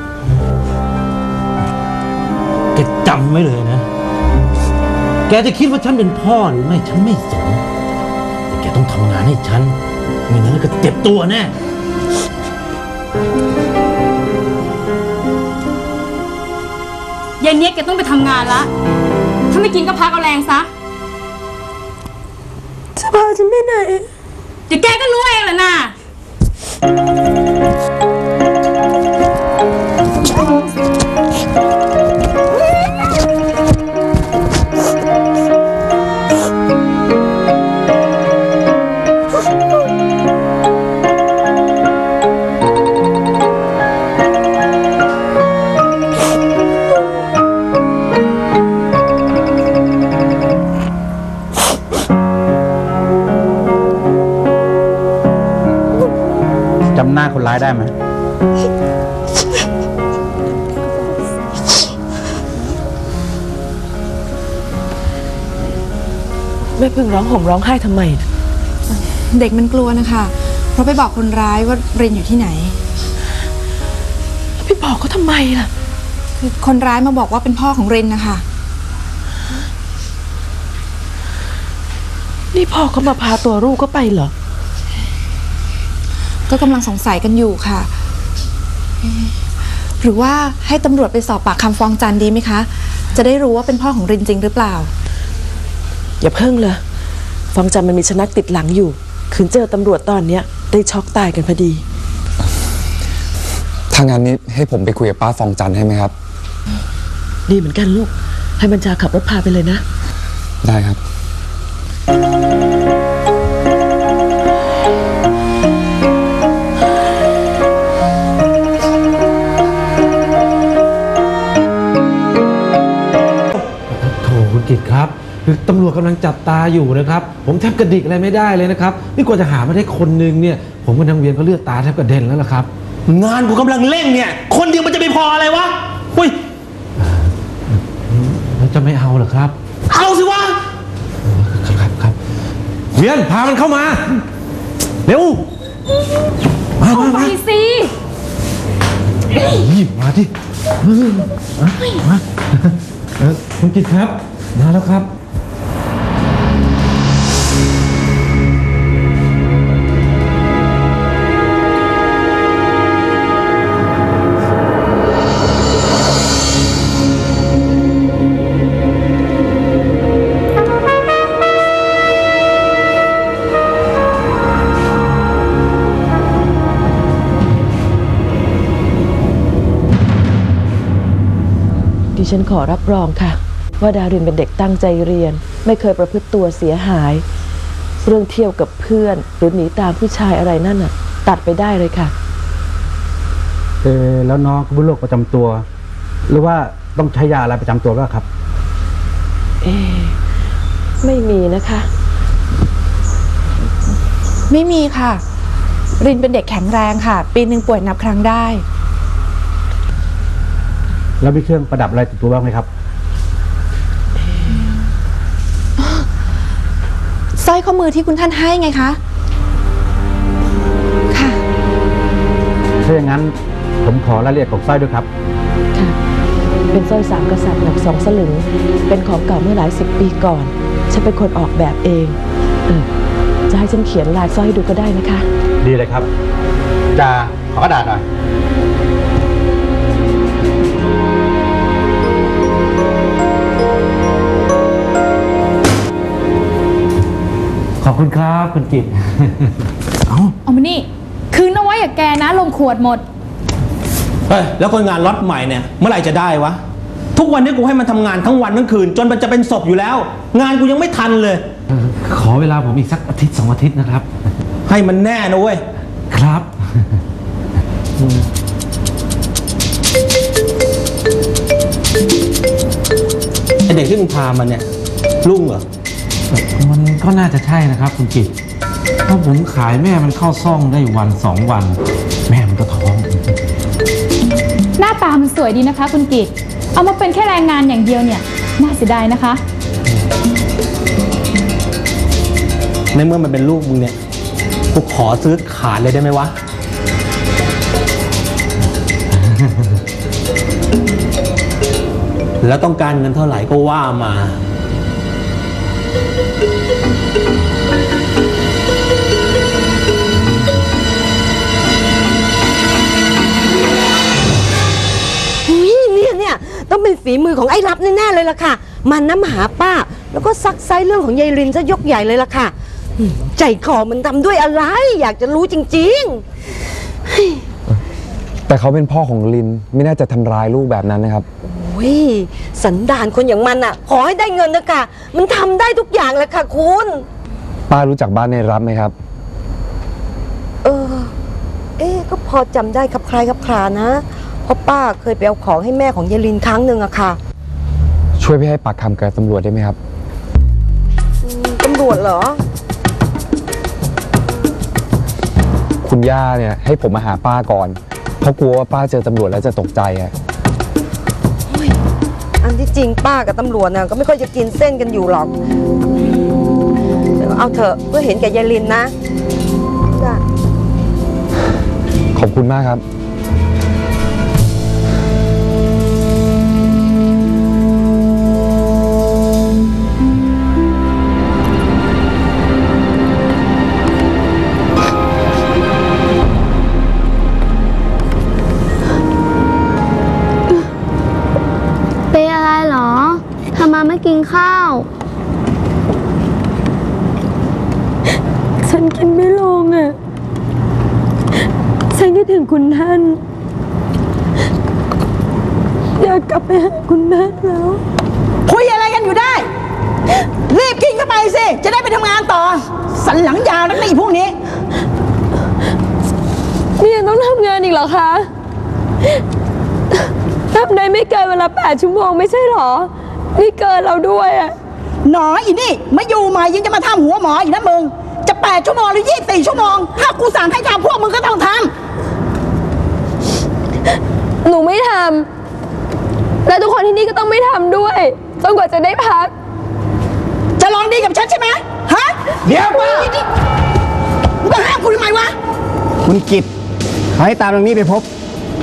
แกจำไว้เลยนะแกจะคิดว่าฉันเป็นพ่อหรือไม่ฉันไม่สนแต่แกต้องทำงานให้ฉันไม่งั้นก็เจ็บตัวแน่เย็นนี้แกต้องไปทำงานละถ้าไม่กินก็พักเอาแรงซะจะพาฉันไปไหนเดี๋ยวแกก็รู้เองแหละน่ะจำหน้าคนร้ายได้ไหมแม่พึ่งร้องห่มร้องไห้ทำไมนะเด็กมันกลัวนะคะเพราะไปบอกคนร้ายว่ารินอยู่ที่ไหนพี่บอกเขาทำไมล่ะคือคนร้ายมาบอกว่าเป็นพ่อของรินนะคะนี่พ่อเขามาพาตัวลูกก็ไปเหรอก็กำลังสงสัยกันอยู่ค่ะหรือว่าให้ตำรวจไปสอบปากคำฟองจันทร์ดีไหมคะจะได้รู้ว่าเป็นพ่อของรินจริงหรือเปล่าอย่าเพิ่งเลยฟองจันทร์มันมีชนักติดหลังอยู่คืนเจอตำรวจตอนเนี้ยได้ช็อกตายกันพอดีถ้างั้นนี้ให้ผมไปคุยกับป้าฟองจันทร์ให้ไหมครับดีเหมือนกันลูกให้บัญชาขับรถพาไปเลยนะได้ครับคุณกิตครับคือตำรวจกำลังจับตาอยู่นะครับผมแทบกระดิกอะไรไม่ได้เลยนะครับนี่กว่าจะหามาได้คนนึงเนี่ยผมกับนางเวียนก็เลือดตาแทบกระเด็นแล้วล่ะครับงานกูกำลังเร่งเนี่ยคนเดียวมันจะไม่พออะไรวะเฮ้ยแล้วจะไม่เอาเหรอครับเอาสิวะครับเวียนพามันเข้ามาเร็วมาไปสิมาที่มาคุณกิตครับมาแล้วครับดิฉันขอรับรองค่ะว่าดารินเป็นเด็กตั้งใจเรียนไม่เคยประพฤติตัวเสียหายเรื่องเที่ยวกับเพื่อนหรือหนีตามผู้ชายอะไรนั่นน่ะตัดไปได้เลยค่ะแล้วน้องเขาเป็นโรคประจำตัวหรือว่าต้องใช้ยาอะไรประจำตัวก็ครับไม่มีนะคะไม่มีค่ะรินเป็นเด็กแข็งแรงค่ะปีนึงป่วยนับครั้งได้แล้วมีเครื่องประดับอะไรติดตัวบ้างไหมครับสร้อยข้อมือที่คุณท่านให้ไงคะ ค่ะถ้าอย่างนั้นผมขอรายละเอียดของสร้อยด้วยครับค่ะ เป็นสร้อย3 กษัตริย์หนัก2 สลึง เป็นของเก่าเมื่อหลาย10 ปีก่อน ฉันเป็นคนออกแบบเองจะให้ฉันเขียนลายสร้อยให้ดูก็ได้นะคะดีเลยครับจะขอกระดาษหน่อยขอบคุณครับคุณกิตเอามานี่ คืนเอาไว้อย่าแกนะลงขวดหมดเฮ้ยแล้วคนงานล็อตใหม่เนี่ยเมื่อไหร่จะได้วะทุกวันนี้กูให้มันทำงานทั้งวันทั้งคืนจนมันจะเป็นศพอยู่แล้ว งานกูยังไม่ทันเลยขอเวลาผมอีกสักอาทิตย์2 อาทิตย์นะครับให้มันแน่นะเว้ยครับไอเด็กที่มึงพามันเนี่ยลุงเหรอมันก็น่าจะใช่นะครับคุณกิตเพราะผมขายแม่มันเข้าซ่องได้วัน2 วันแม่มันก็ท้องหน้าตามันสวยดีนะคะคุณกิตเอามาเป็นแค่แรงงานอย่างเดียวเนี่ยน่าเสียดายนะคะในเมื่อมันเป็นลูกมึงเนี่ยกูขอซื้อขาดเลยได้ไหมวะ แล้วต้องการเงินเท่าไหร่ก็ว่ามาเนี่ยต้องเป็นฝีมือของไอ้รับแน่ๆเลยล่ะค่ะมันน้ำหาป้าแล้วก็ซักไซเรื่องของยายรินซะยกใหญ่เลยล่ะค่ะใจคอมันทำด้วยอะไรอยากจะรู้จริงๆแต่เขาเป็นพ่อของลินไม่น่าจะทำร้ายลูกแบบนั้นนะครับโอ้ยสันดานคนอย่างมันอ่ะขอให้ได้เงินนะค่ะมันทำได้ทุกอย่างเลยค่ะคุณป้ารู้จักบ้านในรับไหมครับก็พอจำได้ครับคล้ายครับคลานะเพราะป้าเคยไปเอาของให้แม่ของยายลินครั้งหนึ่งอะค่ะช่วยไปให้ปากคำกับตำรวจได้ไหมครับตำรวจเหรอคุณย่าเนี่ยให้ผมมาหาป้าก่อนเพราะกลัวว่าป้าเจอตำรวจแล้วจะตกใจอะอันที่จริงป้ากับตำรวจน่ะก็ไม่ค่อยจะกินเส้นกันอยู่หรอกเอาเถอะเพื่อเห็นแก่ยายลินนะขอบคุณมากครับเป็นอะไรเหรอทำไมไม่กินข้าวฉันกินไม่ลงอ่ะฉันคิดถึงคุณท่านอยากกลับไปหาคุณแม่แล้วคุยอะไรกันอยู่ได้รีบกินเข้าไปสิจะได้ไปทำงานต่อสันหลังยาวนักนี่พวกนี้นี่ยังต้องทำงานอีกเหรอคะทำได้ไม่เกินเวลา8 ชั่วโมงไม่ใช่หรอนี่เกินเราด้วยอ่ะหนออีนี่มาอยู่ใหม่ยังจะมาทำหัวหมออีกนะมึงจะ8 ชั่วโมงหรือ24 ชั่วโมงถ้ากูสั่งให้ทำพวกมึงก็ต้องทำหนูไม่ทำและทุกคนที่นี่ก็ต้องไม่ทำด้วยจนกว่าจะได้พักจะลองดีกับฉันใช่ไหมฮะเดี๋ยวป้ามึงมาห้ามกูทำไมวะคุณกิตให้ตามตรงนี้ไปพบ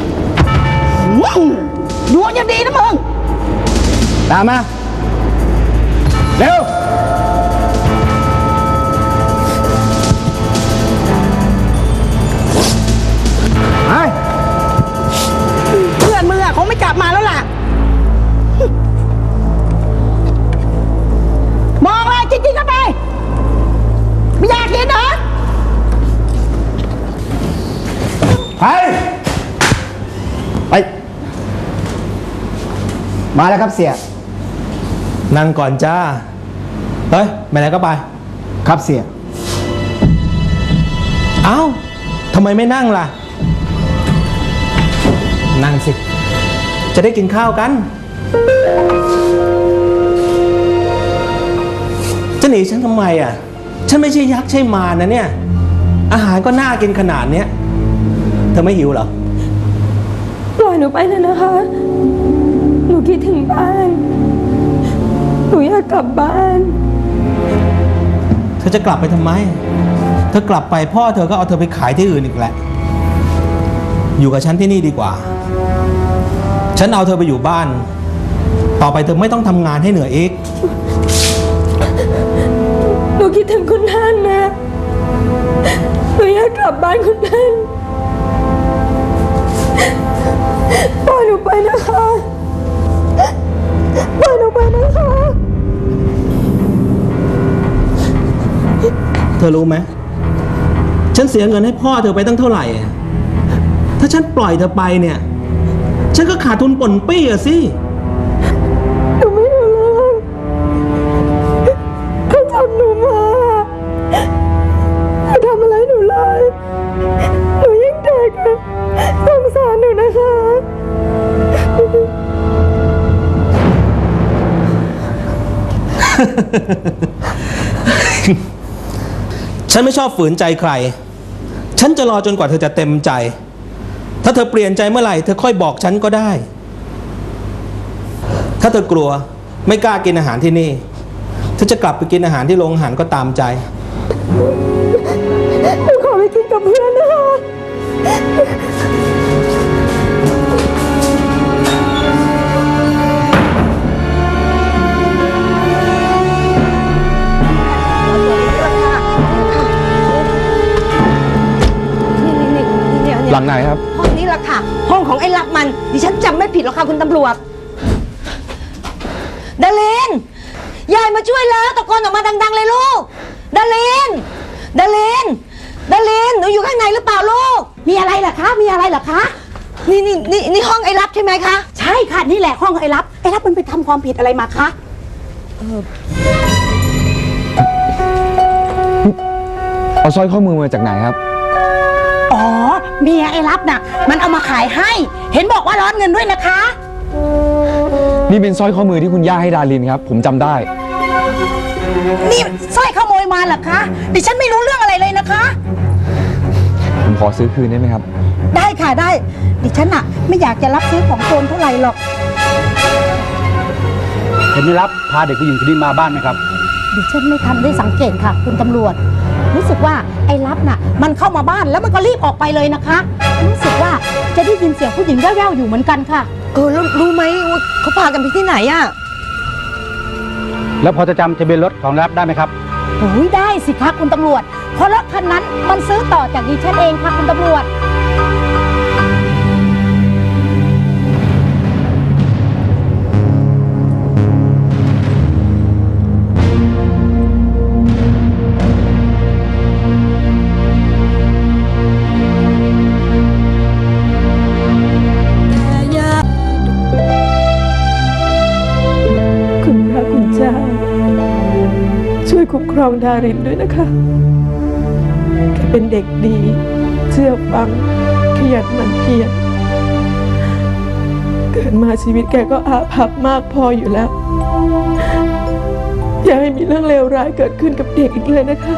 ดวงยังดีนะมึงตามมาเร็วเพื่อนมึงอะคงไม่กลับมาแล้วล่ะมองเลยจริงๆเข้าไปไม่อยากเห็นเหรอไปมาแล้วครับเสียนั่งก่อนจ้าเฮ้ยไปไหนก็ไปครับเสียเอ้าทำไมไม่นั่งล่ะนั่งสิจะได้กินข้าวกันจะหนีฉันทำไมอ่ะฉันไม่ใช่ยักษ์ใช่มารนะเนี่ยอาหารก็น่ากินขนาดเนี้ยเธอไม่หิวเหรอปล่อยหนูไปเถอะนะคะคิดถึงบ้าน หนูอยากกลับบ้านเธอจะกลับไปทำไม เธอกลับไปพ่อเธอก็เอาเธอไปขายที่อื่นอีกแหละ อยู่กับฉันที่นี่ดีกว่า ฉันเอาเธอไปอยู่บ้าน ต่อไปเธอไม่ต้องทำงานให้เหนื่อยอีกหนูคิดถึงคุณท่านนะ หนูอยากกลับบ้านคุณท่านปล่อยหนูไปนะคะปล่อยหนูไปนะคะเธอรู้ไหม ฉันเสียเงินให้พ่อเธอไปตั้งเท่าไหร่ ถ้าฉันปล่อยเธอไปเนี่ย ฉันก็ขาดทุนป่นปี้อะสิหนูไม่รู้เรื่องเขาจับหนูมาเขาทำอะไรหนูเลย หนูยังเด็กอะสงสารหนูนะคะฉันไม่ชอบฝืนใจใคร ฉันจะรอจนกว่าเธอจะเต็มใจ ถ้าเธอเปลี่ยนใจเมื่อไหร่เธอค่อยบอกฉันก็ได้ ถ้าเธอกลัวไม่กล้ากินอาหารที่นี่เธอจะกลับไปกินอาหารที่โรงอาหารก็ตามใจหนูขอไปกินกับเพื่อนนะคะหลังไหนครับห้องนี้แหละค่ะ ห้องของไอ้ลักมัน ดิฉันจำไม่ผิดหรอกค่ะคุณตำรวจดารินยายมาช่วยแล้วตะโกนออกมาดังๆเลยลูกดารินดารินดารินหนูอยู่ข้างในหรือเปล่าลูกมีอะไรเหรอคะมีอะไรเหรอคะนี่ห้องไอ้ลับใช่ไหมคะใช่ค่ะนี่แหละห้องไอ้ลับมันไปทำความผิดอะไรมาคะเอาสร้อยข้อมือมาจากไหนครับอ๋อเมียไอ้ลับน่ะมันเอามาขายให้เห็นบอกว่าร้อนเงินด้วยนะคะนี่เป็นสร้อยข้อมือที่คุณย่าให้ดารินครับ ผมจำได้นี่สร้อยขโมยมาเหรอคะดิฉันไม่รู้เรื่องอะไรเลยนะคะผมขอซื้อคืนได้ไหมครับได้ค่ะได้ดิฉันน่ะไม่อยากจะรับซื้อของโจรเท่าไหร่หรอกเห็นไหมรับพาเด็กผู้หญิงคนนี้มาบ้านไหมครับดิฉันไม่ทันได้สังเกตค่ะคุณตำรวจรู้สึกว่าไอ้ลับน่ะมันเข้ามาบ้านแล้วมันก็รีบออกไปเลยนะคะรู้สึกว่าจะได้ยินเสียงผู้หญิงแว่วๆอยู่เหมือนกันค่ะแล้วรู้ไหมว่าเขาพากันไปที่ไหนอ่ะแล้วพอจะจำทะเบียนรถของรับได้ไหมครับโอ้ยได้สิคะคุณตำรวจเพราะรถคันนั้นมันซื้อต่อจากดิฉันเองค่ะคุณตำรวจช่วยคุ้มครองดารินด้วยนะคะแกเป็นเด็กดีเชื่อฟังขยันหมั่นเพียรเกิดมาชีวิตแกก็อาภัพมากพออยู่แล้วอย่าให้มีเรื่องเลวร้ายเกิดขึ้นกับเด็กอีกเลยนะคะ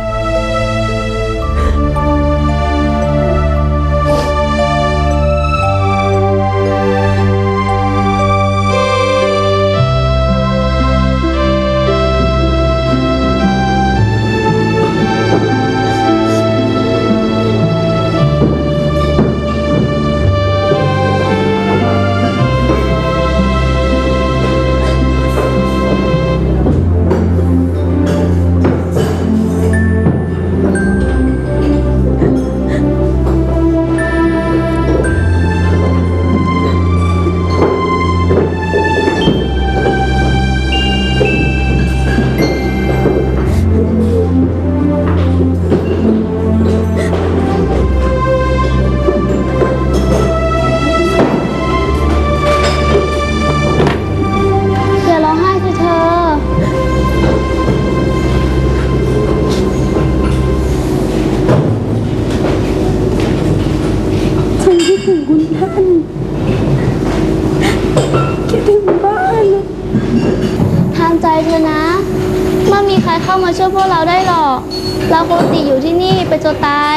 เข้ามาช่วยพวกเราได้หรอกเราคงติดอยู่ที่นี่ไปจนตาย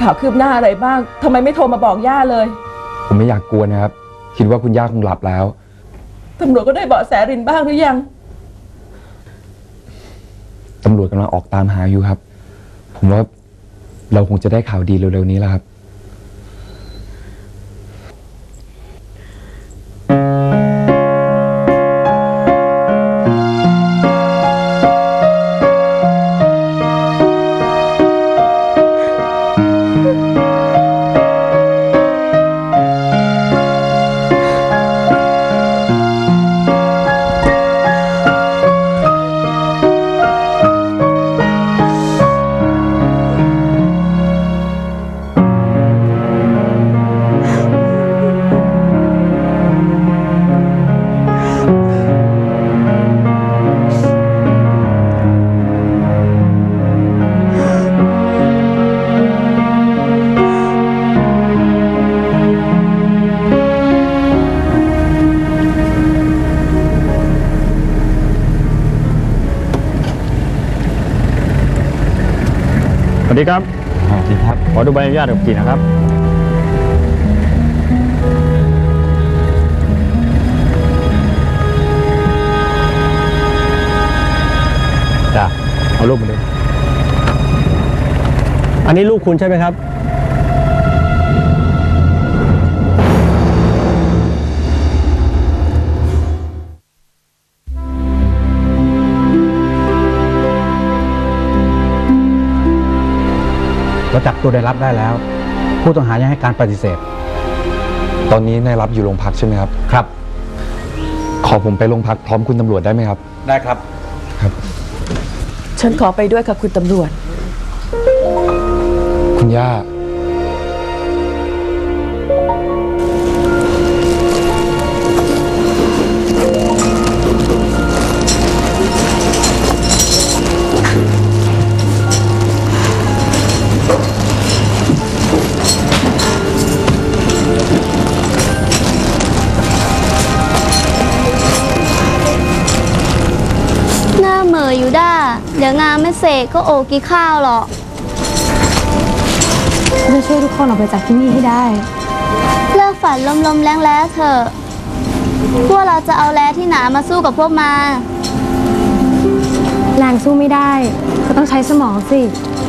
าวคืบหน้าอะไรบ้างทำไมไม่โทรมาบอกย่าเลยผมไม่อยากกวนนะครับ คิดว่าคุณย่าคงหลับแล้วตำรวจก็ได้เบาะแสรินบ้างหรือยังตำรวจกำลังออกตามหาอยู่ครับ ผมว่าเราคงจะได้ข่าวดีเร็วๆนี้แล้วครับสวัสดีครับ สวัสดีครับ ขอดูใบอนุญาตขับขี่นะครับจ้ะเอารูปมาดูอันนี้ลูกคุณใช่ไหมครับเราจับตัวได้รับได้แล้ว ผู้ต้องหายังให้การปฏิเสธตอนนี้นายรับอยู่โรงพักใช่ไหมครับครับขอผมไปโรงพักพร้อมคุณตำรวจได้ไหมครับได้ครับครับฉันขอไปด้วยค่ะคุณตำรวจคุณย่าหน้าเหม่ออยู่ด้าเดี๋ยวงานไม่เสร็จก็โอกี่ข้าวหรอกจะช่วยทุกคนออกไปจากที่นี่ให้ได้ เลิกฝันลมๆแรงแล้วเถอะพวกเราจะเอาแร้ที่หนามาสู้กับพวกมาแรงสู้ไม่ได้ก็ต้องใช้สมองสิ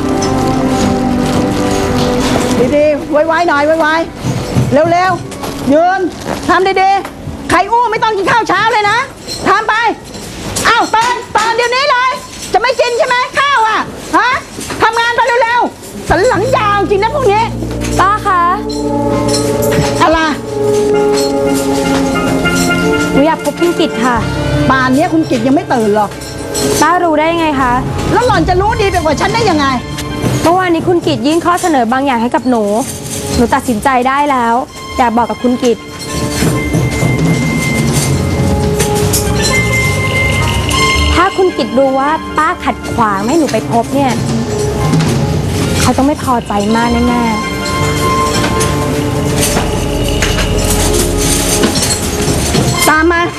ดีๆไวๆหน่อยไวๆเร็วๆยืนทำดีๆใครอ้วไม่ต้องกินข้าวเช้าเลยนะทำไปอ้าวตื่นเดี๋ยวนี้เลยจะไม่กินใช่ไหมข้าวอ่ะฮะทำงานไปเร็วๆสันหลังยาวจริงนะพวกนี้ป้าคะอะไรหนูอยากพบคุณกิตค่ะป่านนี้คุณกิตยังไม่ตื่นหรอกป้ารู้ได้ยังไงคะแล้วหล่อนจะรู้ดีไปกว่าฉันได้ยังไงเมื่อวานนี้คุณกิตยื่นข้อเสนอบางอย่างให้กับหนูตัดสินใจได้แล้วอยากบอกกับคุณกิตถ้าคุณกิตรู้ว่าป้าขัดขวางไม่ให้หนูไปพบเนี่ยเขาต้องไม่พอใจมากแน่ๆตามมา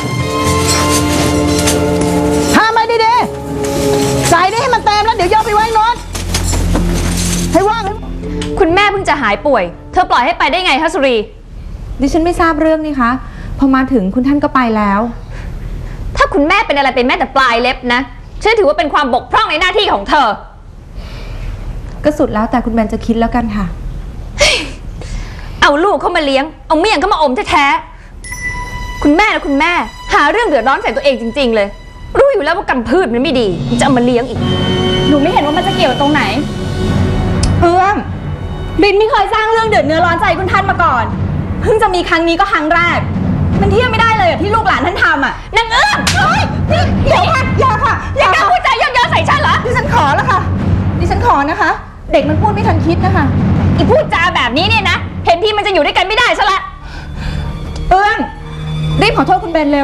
ทำมาดีๆใส่นี่ให้มันเต็มแล้วเดี๋ยวย่อไปไว้โน้นให้ว่างคุณแม่เพิ่งจะหายป่วยเธอปล่อยให้ไปได้ไงคะสุรีดิฉันไม่ทราบเรื่องนี่คะพอมาถึงคุณท่านก็ไปแล้วถ้าคุณแม่เป็นอะไรเป็นแม่แต่ปลายเล็บนะฉันถือว่าเป็นความบกพร่องในหน้าที่ของเธอก็สุดแล้วแต่คุณแมนจะคิดแล้วกันค่ะเอาลูกเข้ามาเลี้ยงเอาเมี่ยงเข้ามาอมแท้ๆคุณแม่นะคุณแม่หาเรื่องเดือดร้อนใส่ตัวเองจริงๆเลยรู้อยู่แล้วว่ากำพืชมันไม่ดีจะเอามาเลี้ยงอีกหนูไม่เห็นว่ามันจะเกี่ยวตรงไหนเอื้อมบินไม่เคยสร้างเรื่องเดือดเนื้อร้อนใจคุณท่านมาก่อนเพิ่งจะมีครั้งนี้ก็ครั้งแรกมันเทียบไม่ได้เลยที่ลูกหลานท่านทำอ่ะนางเอื้อมอย่าค่ะอย่าพูดจาเยอะๆใส่ฉันเหรอดิฉันขอแล้วค่ะดิฉันขอนะคะ เด็กมันพูดไม่ทันคิดนะคะอีพูดจาแบบนี้เนี่ยนะเห็นที่มันจะอยู่ด้วยกันไม่ได้ซะละเอื้อมรีบขอโทษคุณเบนเร็ว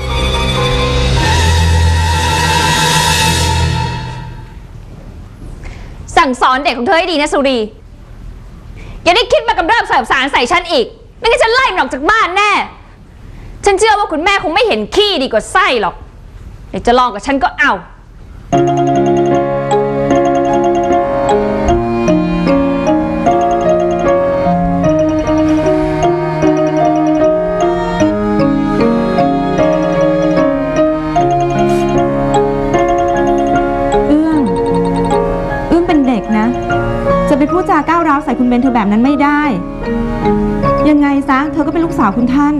สั่งสอนเด็กของเธอให้ดีนะสุรีอย่าได้คิดมากำเริบใส่สารใส่ฉันอีกไม่งั้นฉันไล่มันออกจากบ้านแน่ฉันเชื่อว่าคุณแม่คงไม่เห็นขี้ดีกว่าไส้หรอกเดี๋ยวจะลองกับฉันก็เอาอแบบนั้นไม่ได้ ยังไงซะเธอก็เป็นลูกสาวคุณท่าน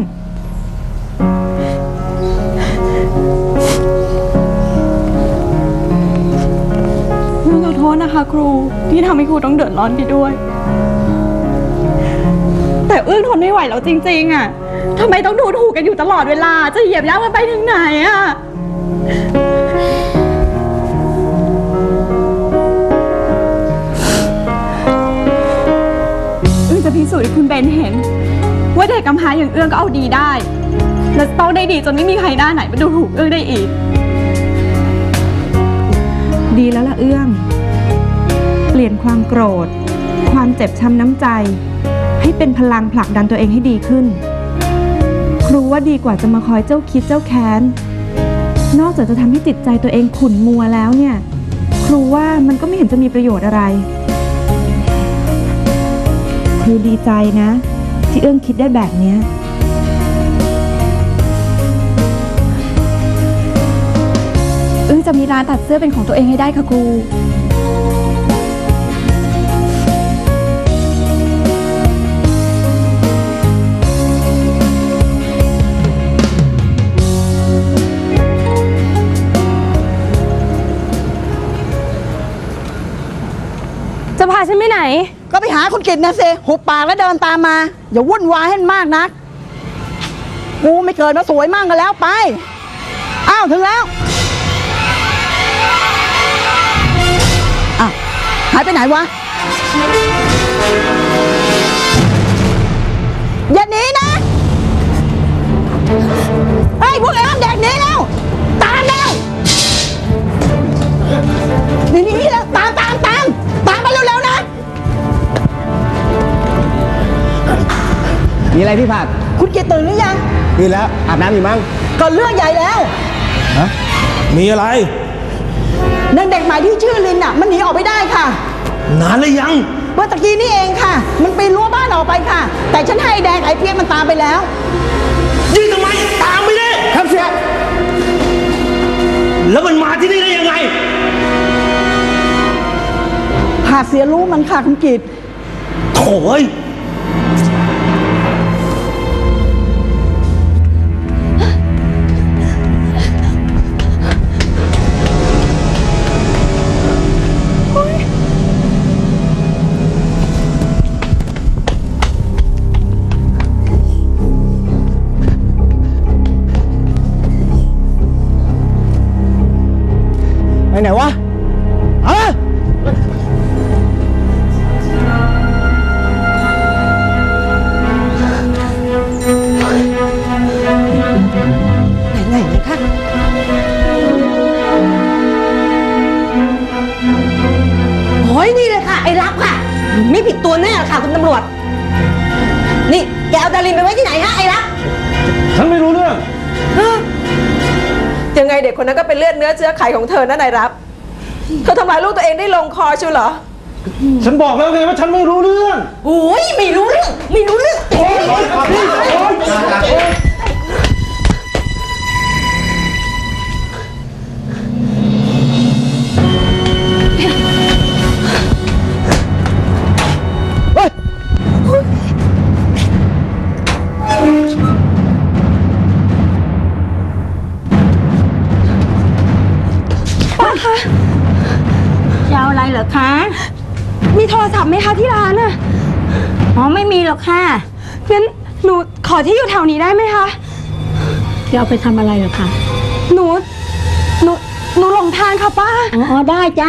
ขอโทษนะคะครูที่ทำให้ครูต้องเดือดร้อนไปด้วย แต่เอื้องทนไม่ไหวแล้วจริงๆอ่ะทำไมต้องดูถูกกันอยู่ตลอดเวลาจะเหยียบย่ำกันไปถึงไหนอ่ะจะพิสูจน์ให้คุณเบนเห็นว่าเด็กกำพร้าอย่างเอื้องก็เอาดีได้และต้องได้ดีจนไม่มีใครหน้าไหนมาดูถูกเอื้องได้อีกดีแล้วล่ะเอื้องเปลี่ยนความโกรธความเจ็บช้ำน้ำใจให้เป็นพลังผลักดันตัวเองให้ดีขึ้นครูว่าดีกว่าจะมาคอยเจ้าคิดเจ้าแค้นนอกจากจะทำให้จิตใจตัวเองขุ่นมัวแล้วเนี่ยครูว่ามันก็ไม่เห็นจะมีประโยชน์อะไรครูดีใจนะที่เอื้องคิดได้แบบนี้เอื้องจะมีร้านตัดเสื้อเป็นของตัวเองให้ได้ค่ะครูจะพาฉันไปไหนก็ไปหาคุณกิตนะสิหุบปากแล้วเดินตามมาอย่าวุ่นวายให้มากนักกูไม่เกิดมาสวยมั่งกันแล้วไปอ้าวถึงแล้วอ้าวหายไปไหนวะอย่าหนีนะไอ้พวกไอ้อ้อมแดกหนีแล้วตามแล้วหนีแล้วตามไปเร็วๆนะมีอะไรพี่ผักคุณกิตตื่นหรือยังตื่นแล้วอาบน้ำอยู่มั้งก็เรื่องใหญ่แล้วฮะมีอะไรนั่นเด็กใหม่ที่ชื่อลินน่ะมันหนีออกไปได้ค่ะนานหรือยังเมื่อตะกี้นี่เองค่ะมันปีนรั้วบ้านออกไปค่ะแต่ฉันให้แดงไอ้เพี้ยนมันตามไปแล้วยิงทำไมตามไม่ได้ครับเสียแล้วมันมาที่นี่ได้ยังไงหาเสียรู้มันค่ะคุณกิตโถ่เอ้ยไปไหนวะฮะไหนคะโอ้ยนี่เลยค่ะไอ้รับค่ะไม่ผิดตัวแน่ค่ะคุณตำรวจนี่แกเอาดารินไปไว้ที่ไหนฮะไอ้รับฉันไม่รู้เรื่องยังไงเด็กคนนั้นก็เป็นเลือดเนื้อเชื้อไขของเธอนะนายรับเธอทำร้ายลูกตัวเองได้ลงคอชัวเหรอฉันบอกแล้วไงว่าฉันไม่รู้เรื่องโอ้ยไม่รู้เรื่องจะเอาอะไรเหรอคะมีโทรศัพท์ไหมคะที่ร้านอะอ๋อไม่มีหรอกค่ะงั้นหนูขอที่อยู่แถวนี้ได้ไหมคะจะเอาไปทำอะไรเหรอคะหนูหลงทางค่ะป้าอ๋อได้จ้า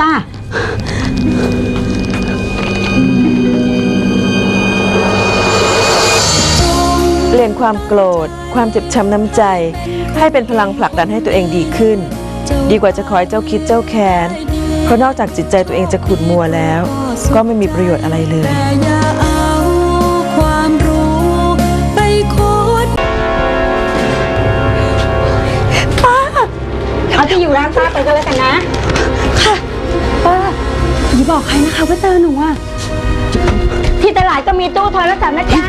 เปลี่ยนความโกรธความเจ็บช้ำน้ำใจให้เป็นพลังผลักดันให้ตัวเองดีขึ้นดีกว่าจะคอยเจ้าคิดเจ้าแค้นเพราะนอกจากจิตใจตัวเองจะขุ่นมัวแล้วก็ไม่มีประโยชน์อะไรเลยแต่อย่าเอาความรู้ไปโคตรป้าเอาที่อยู่ร้านป้าไปก็แล้วกันนะค่ะป้าอย่าบอกใครนะคะว่าเจอหนูอะที่ตลาดก็มีตู้โทรศัพท์นะจ๊ะ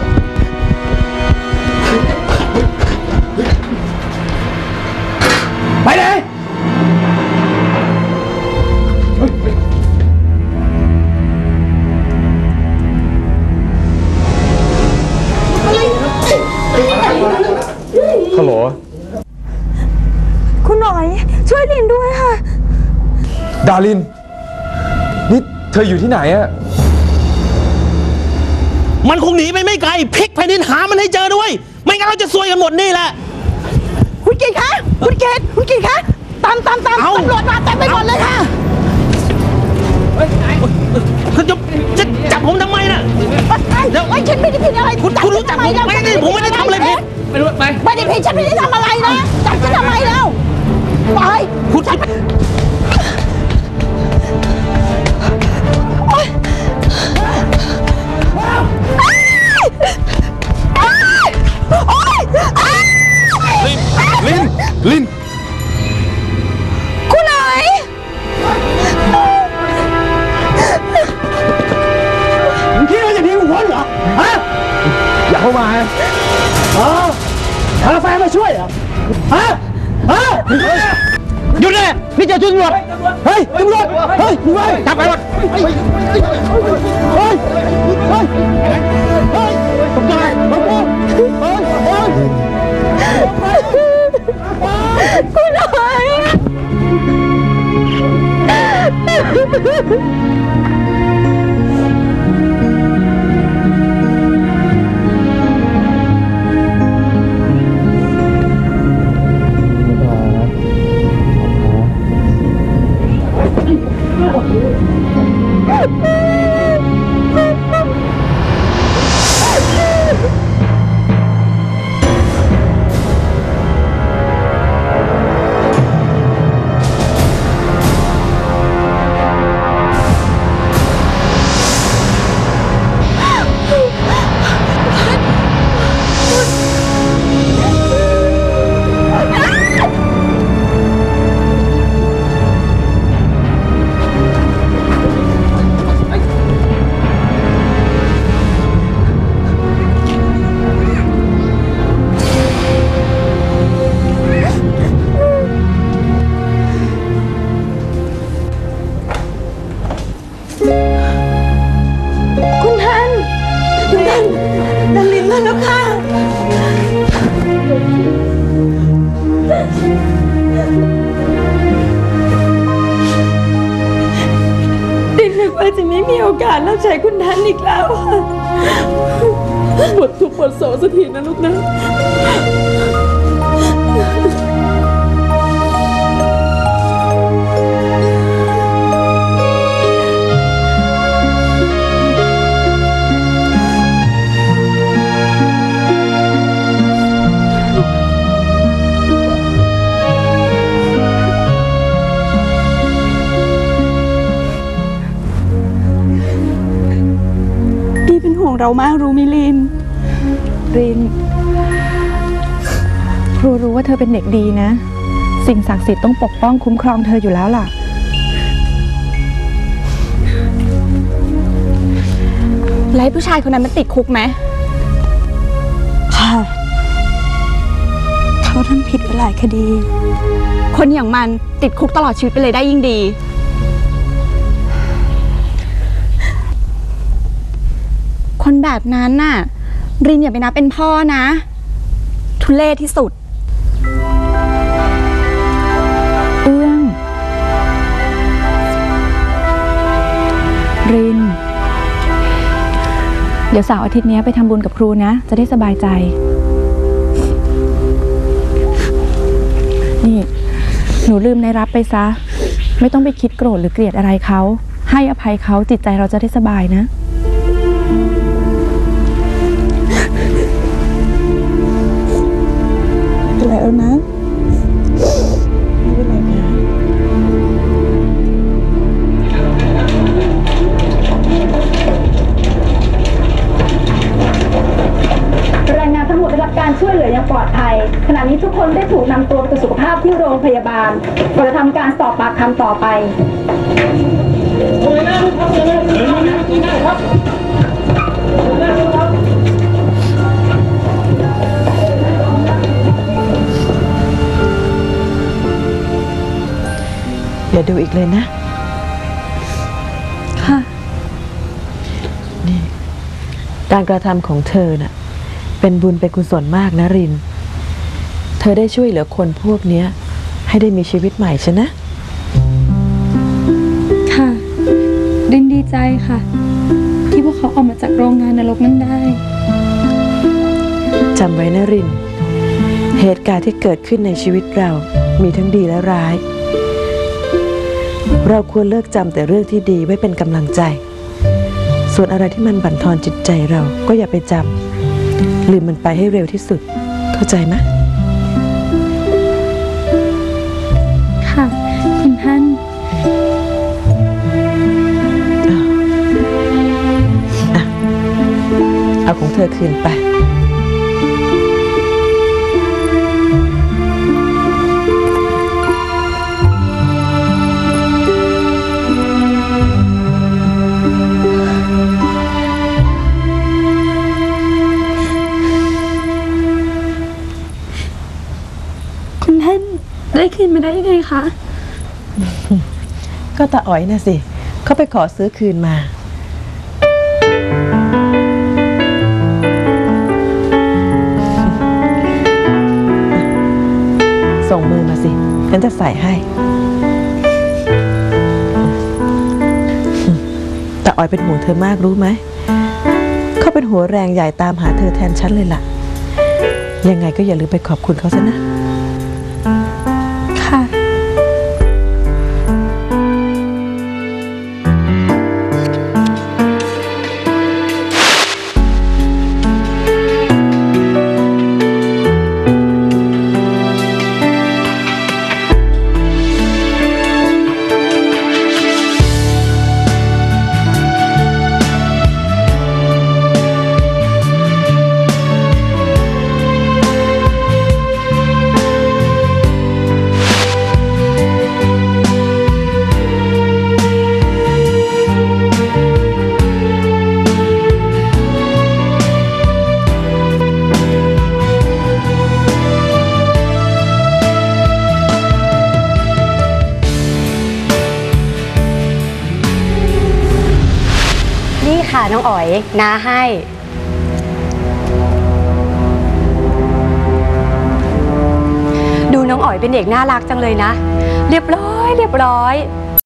ไปเลยฮัลโหลคุณหน่อยช่วยลินด้วยค่ะดาริน นี่เธออยู่ที่ไหนอะมันคงหนีไปไม่ไกลพลิกแผ่นดินหามันให้เจอด้วย ไม่งั้นเราจะซวยกันหมดนี่แหละคุณเกศคะคุณเกศคะตามตำรวจมาเต็มไปหมดเลยค่ะคุณจะจับผมทำไมน่ะไอ้ฉันไม่ได้ผิดอะไรคุณรู้จักผมไม่ได้ผมไม่ได้ทำอะไรผิดไม่ได้ผิดฉันไม่ได้ทำอะไรนะจับฉันทำไมแล้วไปคุณลินคุณไหนมึงคิดว่าจะทิ้งกูพ้นเหรอฮะอย่าเข้ามาหาแฟนมาช่วยเหรอฮะหยุดเลยนี่เจ้าตำรวจเฮ้ยตำรวจเฮ้ยจับไปหมดเฮ้ยตกใจคุณหน่อยจะไม่มีโอกาสรับใช้คุณท่านอีกแล้วค่ะหมดทุกข์หมดโศกสักทีนะลูกนะเรามากรู้มิลินริน ครูรู้ว่าเธอเป็นเด็กดีนะ สิ่งศักดิ์สิทธิ์ต้องปกป้องคุ้มครองเธออยู่แล้วล่ะแล้วผู้ชายคนนั้นมันติดคุกไหมค่ะเขาทำผิดไปหลายคดี คนอย่างมันติดคุกตลอดชีวิตไปเลยได้ยิ่งดีคนแบบนั้นน่ะรินอย่าไปนับเป็นพ่อนะทุเรศที่สุดเอื้องรินเดี๋ยวเสาร์อาทิตย์นี้ไปทำบุญกับครูนะจะได้สบายใจนี่หนูลืมในรับไปซะไม่ต้องไปคิดโกรธหรือเกลียดอะไรเขาให้อภัยเขาจิตใจเราจะได้สบายนะแล้วนะไม่เป็นไรนะแรงงานทั้งหมดได้รับการช่วยเหลืออย่างปลอดภัยขณะนี้ทุกคนได้ถูกนำตัวไปตรวจสุขภาพที่โรงพยาบาลก่อนจะทำการสอบปากคำต่อไปอย่าดูอีกเลยนะค่ะนี่การกระทำของเธอน่ะเป็นบุญเป็นกุศลมากนะรินเธอได้ช่วยเหลือคนพวกเนี้ยให้ได้มีชีวิตใหม่ใช่นะค่ะรินดีใจค่ะ ที่พวกเขาออกมาจากโรงงานนรกนั้นได้จำไว้นะริน เหตุการณ์ที่เกิดขึ้นในชีวิตเรามีทั้งดีและร้าย เราควรเลิกจำแต่เรื่องที่ดีไว้เป็นกำลังใจ ส่วนอะไรที่มันบั่นทอนจิตใจเราก็อย่าไปจำลืมมันไปให้เร็วที่สุดเข้าใจไหมค่ะคุณท่านเอาของเธอคืนไปคุณท่านได้คืนมาได้ยังไงคะก็ตาอ๋อยน่ะสิเขาไปขอซื้อคืนมาส่งมือมาสิฉันจะใส่ให้ตาอ๋อยเป็นห่วงเธอมากรู้ไหมเขาเป็นหัวแรงใหญ่ตามหาเธอแทนฉันเลยล่ะยังไงก็อย่าลืมไปขอบคุณเขาซะนะค่ะนี่ค่ะน้องอ๋อยน้าให้ดูน้องอ๋อยเป็นเด็กน่ารักจังเลยนะเรียบร้อย